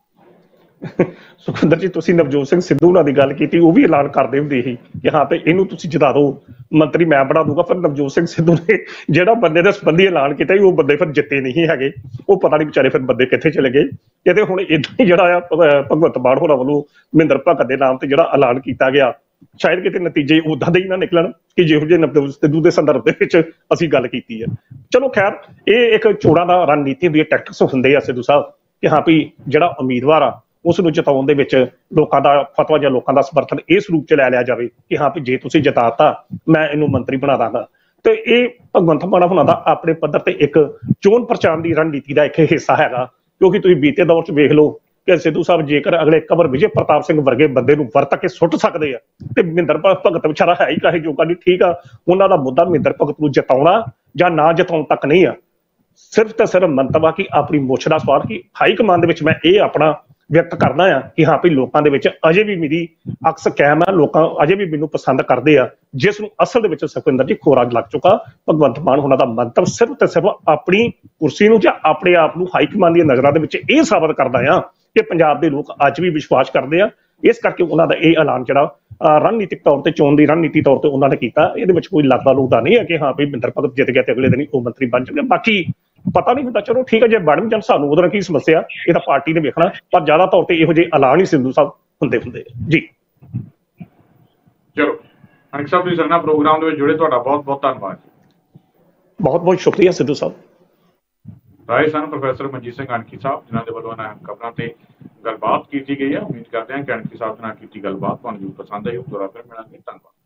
ਸੁਖਵਿੰਦਰ ਜੀ, ਤੁਸੀਂ ਨਵਜੋਤ ਸਿੰਘ ਸਿੱਧੂ ਨਾਲ ਦੀ ਗੱਲ ਕੀਤੀ, ਉਹ ਵੀ ਐਲਾਨ ਕਰਦੇ ਹੁੰਦੇ ਸੀ ਕਿ ਹਾਂ ਤੇ ਇਹਨੂੰ ਤੁਸੀਂ ਜਿਤਾ ਦਿਓ, ਮੰਤਰੀ ਮੈਂ ਬਣਾ ਦੂੰਗਾ। ਪਰ ਨਵਜੋਤ ਸਿੰਘ ਸਿੱਧੂ ਨੇ ਜਿਹੜਾ ਬੰਦੇ ਦੇ ਸੰਬੰਧੀ ਐਲਾਨ ਕੀਤਾ ਉਹ ਬੰਦੇ ਫਿਰ ਜਿੱਤੇ ਨਹੀਂ ਹੈਗੇ, ਉਹ ਪਤਾ ਨਹੀਂ ਵਿਚਾਰੇ ਫਿਰ ਬੰਦੇ ਕਿੱਥੇ ਚਲੇ ਗਏ। ਇਹਦੇ ਹੁਣ ਏਦਾਂ ਹੀ ਜਿਹੜਾ ਆ ਭਗਵੰਤ ਮਾਨ ਹੋਰਾਂ ਵੱਲੋਂ ਮਹਿੰਦਰ ਭਗਤ ਦੇ ਨਾਮ ਤੇ ਜਿਹੜਾ ਐਲਾਨ ਕੀਤਾ ਗਿਆ, ਸ਼ਾਇਦ ਕਿਤੇ ਨਤੀਜੇ ਉਦਾਂ ਦੇ ਹੀ ਨਾ ਨਿਕਲਣ ਕਿ ਜਿਹੋ ਜਿਹੇ ਨਵਜੋਤ ਸਿੱਧੂ ਦੇ ਸੰਦਰਭ ਦੇ ਵਿੱਚ ਅਸੀਂ ਗੱਲ ਕੀਤੀ ਹੈ। ਚਲੋ ਖੈਰ, ਇਹ ਇੱਕ ਚੋਣਾਂ ਦਾ ਰਣਨੀਤੀ ਹੁੰਦੀ ਹੈ, ਟੈਕਟਿਕਸ ਹੁੰਦੇ ਆ ਸਿੱਧੂ ਸਾਹਿਬ ਕਿ ਹਾਂ ਵੀ ਜਿਹੜਾ ਉਮੀਦਵਾਰ ਆ ਉਸ ਨੂੰ ਜਿਤਾਉਣ ਦੇ ਵਿੱਚ ਲੋਕਾਂ ਦਾ ਫਤਵਾ ਜਾਂ ਲੋਕਾਂ ਦਾ ਸਮਰਥਨ ਇਸ ਰੂਪ ਚ ਲੈ ਲਿਆ ਜਾਵੇ ਕਿ ਹਾਂ ਵੀ ਜੇ ਤੁਸੀਂ ਜਿਤਾਤਾ ਮੈਂ ਇਹਨੂੰ ਮੰਤਰੀ ਬਣਾ ਦਾਂਗਾ। ਤੇ ਇਹ ਭਗਵੰਤ ਮਾਨ ਹੋਣਾ ਦਾ ਆਪਣੇ ਪੱਧਰ ਤੇ ਇੱਕ ਚੋਣ ਪ੍ਰਚਾਰ ਦੀ ਰਣਨੀਤੀ ਦਾ ਇੱਕ ਹਿੱਸਾ ਹੈਗਾ। ਕਿਉਂਕਿ ਤੁਸੀਂ ਬੀਤੇ ਦੌਰ ਚ ਵੇਖ ਲਓ ਕਿ ਸਿੱਧੂ ਸਾਹਿਬ ਜੇਕਰ ਅਗਲੇ ਕਵਰ ਵਿਜੇ ਪ੍ਰਤਾਪ ਸਿੰਘ ਵਰਗੇ ਬੰਦੇ ਨੂੰ ਵਰਤ ਕੇ ਸੁੱਟ ਸਕਦੇ ਆ ਤੇ ਮਹਿੰਦਰ ਭਗਤ ਵਿਚਾਰਾ ਹੈ ਹੀ ਕਾਹੇ ਜੋਗਾ ਨਹੀਂ। ਠੀਕ ਆ, ਉਹਨਾਂ ਦਾ ਮੁੱਦਾ ਮਹਿੰਦਰ ਭਗਤ ਨੂੰ ਜਿਤਾਉਣਾ ਜਾਂ ਨਾ ਜਿਤਾਉਣ ਤੱਕ ਨਹੀਂ ਆ, ਸਿਰਫ ਤੇ ਸਿਰਫ ਮੰਤਵ ਆ ਕਿ ਆਪਣੀ ਮੁੱਛ ਦਾ ਸਵਾਲ ਕਿ ਹਾਈ ਕਮਾਨ ਦੇ ਵਿੱਚ ਮੈਂ ਇਹ ਆਪਣਾ ਵਿਅਕਤ ਕਰਨਾ ਆ ਕਿ ਹਾਂ ਵੀ ਲੋਕਾਂ ਦੇ ਵਿੱਚ ਅਜੇ ਵੀ ਮੇਰੀ ਅਕਸ ਕਾਇਮ ਆ, ਲੋਕਾਂ ਅਜੇ ਵੀ ਮੈਨੂੰ ਪਸੰਦ ਕਰਦੇ ਆ, ਜਿਸ ਨੂੰ ਅਸਲ ਦੇ ਵਿੱਚ ਸੁਖਵਿੰਦਰ ਜੀ ਖੋਰਾ ਲੱਗ ਚੁੱਕਾ। ਭਗਵੰਤ ਮਾਨ ਹੋਣਾ ਦਾ ਮੰਤਵ ਸਿਰਫ ਤੇ ਸਿਰਫ ਆਪਣੀ ਕੁਰਸੀ ਨੂੰ ਜਾਂ ਆਪਣੇ ਆਪ ਨੂੰ ਹਾਈ ਕਮਾਨ ਦੀਆਂ ਨਜ਼ਰਾਂ ਦੇ ਵਿੱਚ ਇਹ ਸਾਬਤ ਕਰਦਾ ਆ ਕਿ ਪੰਜਾਬ ਦੇ ਲੋਕ ਅੱਜ ਵੀ ਵਿਸ਼ਵਾਸ ਕਰਦੇ ਆ। ਇਸ ਕਰਕੇ ਉਹਨਾਂ ਦਾ ਇਹ ਐਲਾਨ ਜਿਹੜਾ ਰਣਨੀਤਿਕ ਤੌਰ ਤੇ ਚੋਣ ਦੀ ਰਣਨੀਤੀ ਤੌਰ ਤੇ ਉਹਨਾਂ ਨੇ ਕੀਤਾ, ਇਹਦੇ ਵਿੱਚ ਕੋਈ ਲੱਗਦਾ ਲੁਗਦਾ ਨਹੀਂ ਹੈ ਕਿ ਹਾਂ ਵੀ ਮਹਿੰਦਰ ਭਗਤ ਜਿੱਤ ਗਿਆ ਤੇ ਅਗਲੇ ਦਿਨ ਹੀ ਉਹ ਮੰਤਰੀ ਬਣ ਜਾਣਗੇ। ਬਾਕੀ ਪਤਾ ਨਹੀਂ ਹੁੰਦਾ, ਚਲੋ ਠੀਕ ਹੈ, ਜੇ ਬਣ ਵੀ ਜਾਣ ਸਾਨੂੰ ਉਹਦਾ ਕੀ ਸਮੱਸਿਆ, ਇਹ ਤਾਂ ਪਾਰਟੀ ਨੇ ਵੇਖਣਾ। ਪਰ ਜ਼ਿਆਦਾ ਤੌਰ ਤੇ ਇਹੋ ਜਿਹੇ ਐਲਾਨ ਹੀ ਸਿੱਧੂ ਸਾਹਿਬ ਹੁੰਦੇ ਜੀ। ਚਲੋ ਅਨਿਕ ਸਾਹਿਬ, ਤੁਸੀਂ ਸਾਡੇ ਨਾਲ ਪ੍ਰੋਗਰਾਮ ਦੇ ਵਿੱਚ ਜੁੜੇ, ਤੁਹਾਡਾ ਬਹੁਤ ਬਹੁਤ ਧੰਨਵਾਦ। ਬਹੁਤ ਬਹੁਤ ਸ਼ੁਕਰੀਆ ਸਿੱਧੂ ਸਾਹਿਬ। ਰਾਏ ਸਨ ਪ੍ਰੋਫੈਸਰ ਮਨਜੀਤ ਸਿੰਘ ਅਣਖੀ ਸਾਹਿਬ, ਜਿਨ੍ਹਾਂ ਦੇ ਵੱਲੋਂ ਅਹਿਮ ਖਬਰਾਂ ਤੇ ਗੱਲਬਾਤ ਕੀਤੀ ਗਈ ਹੈ। ਉਮੀਦ ਕਰਦੇ ਹਾਂ ਕਿ ਅਣਖੀ ਸਾਹਿਬ ਨਾਲ ਕੀਤੀ ਗੱਲਬਾਤ ਤੁਹਾਨੂੰ ਪਸੰਦ ਆਈ। ਦੁਬਾਰਾ ਫਿਰ ਮਿਲਾਂਗੇ, ਧੰਨਵਾਦ।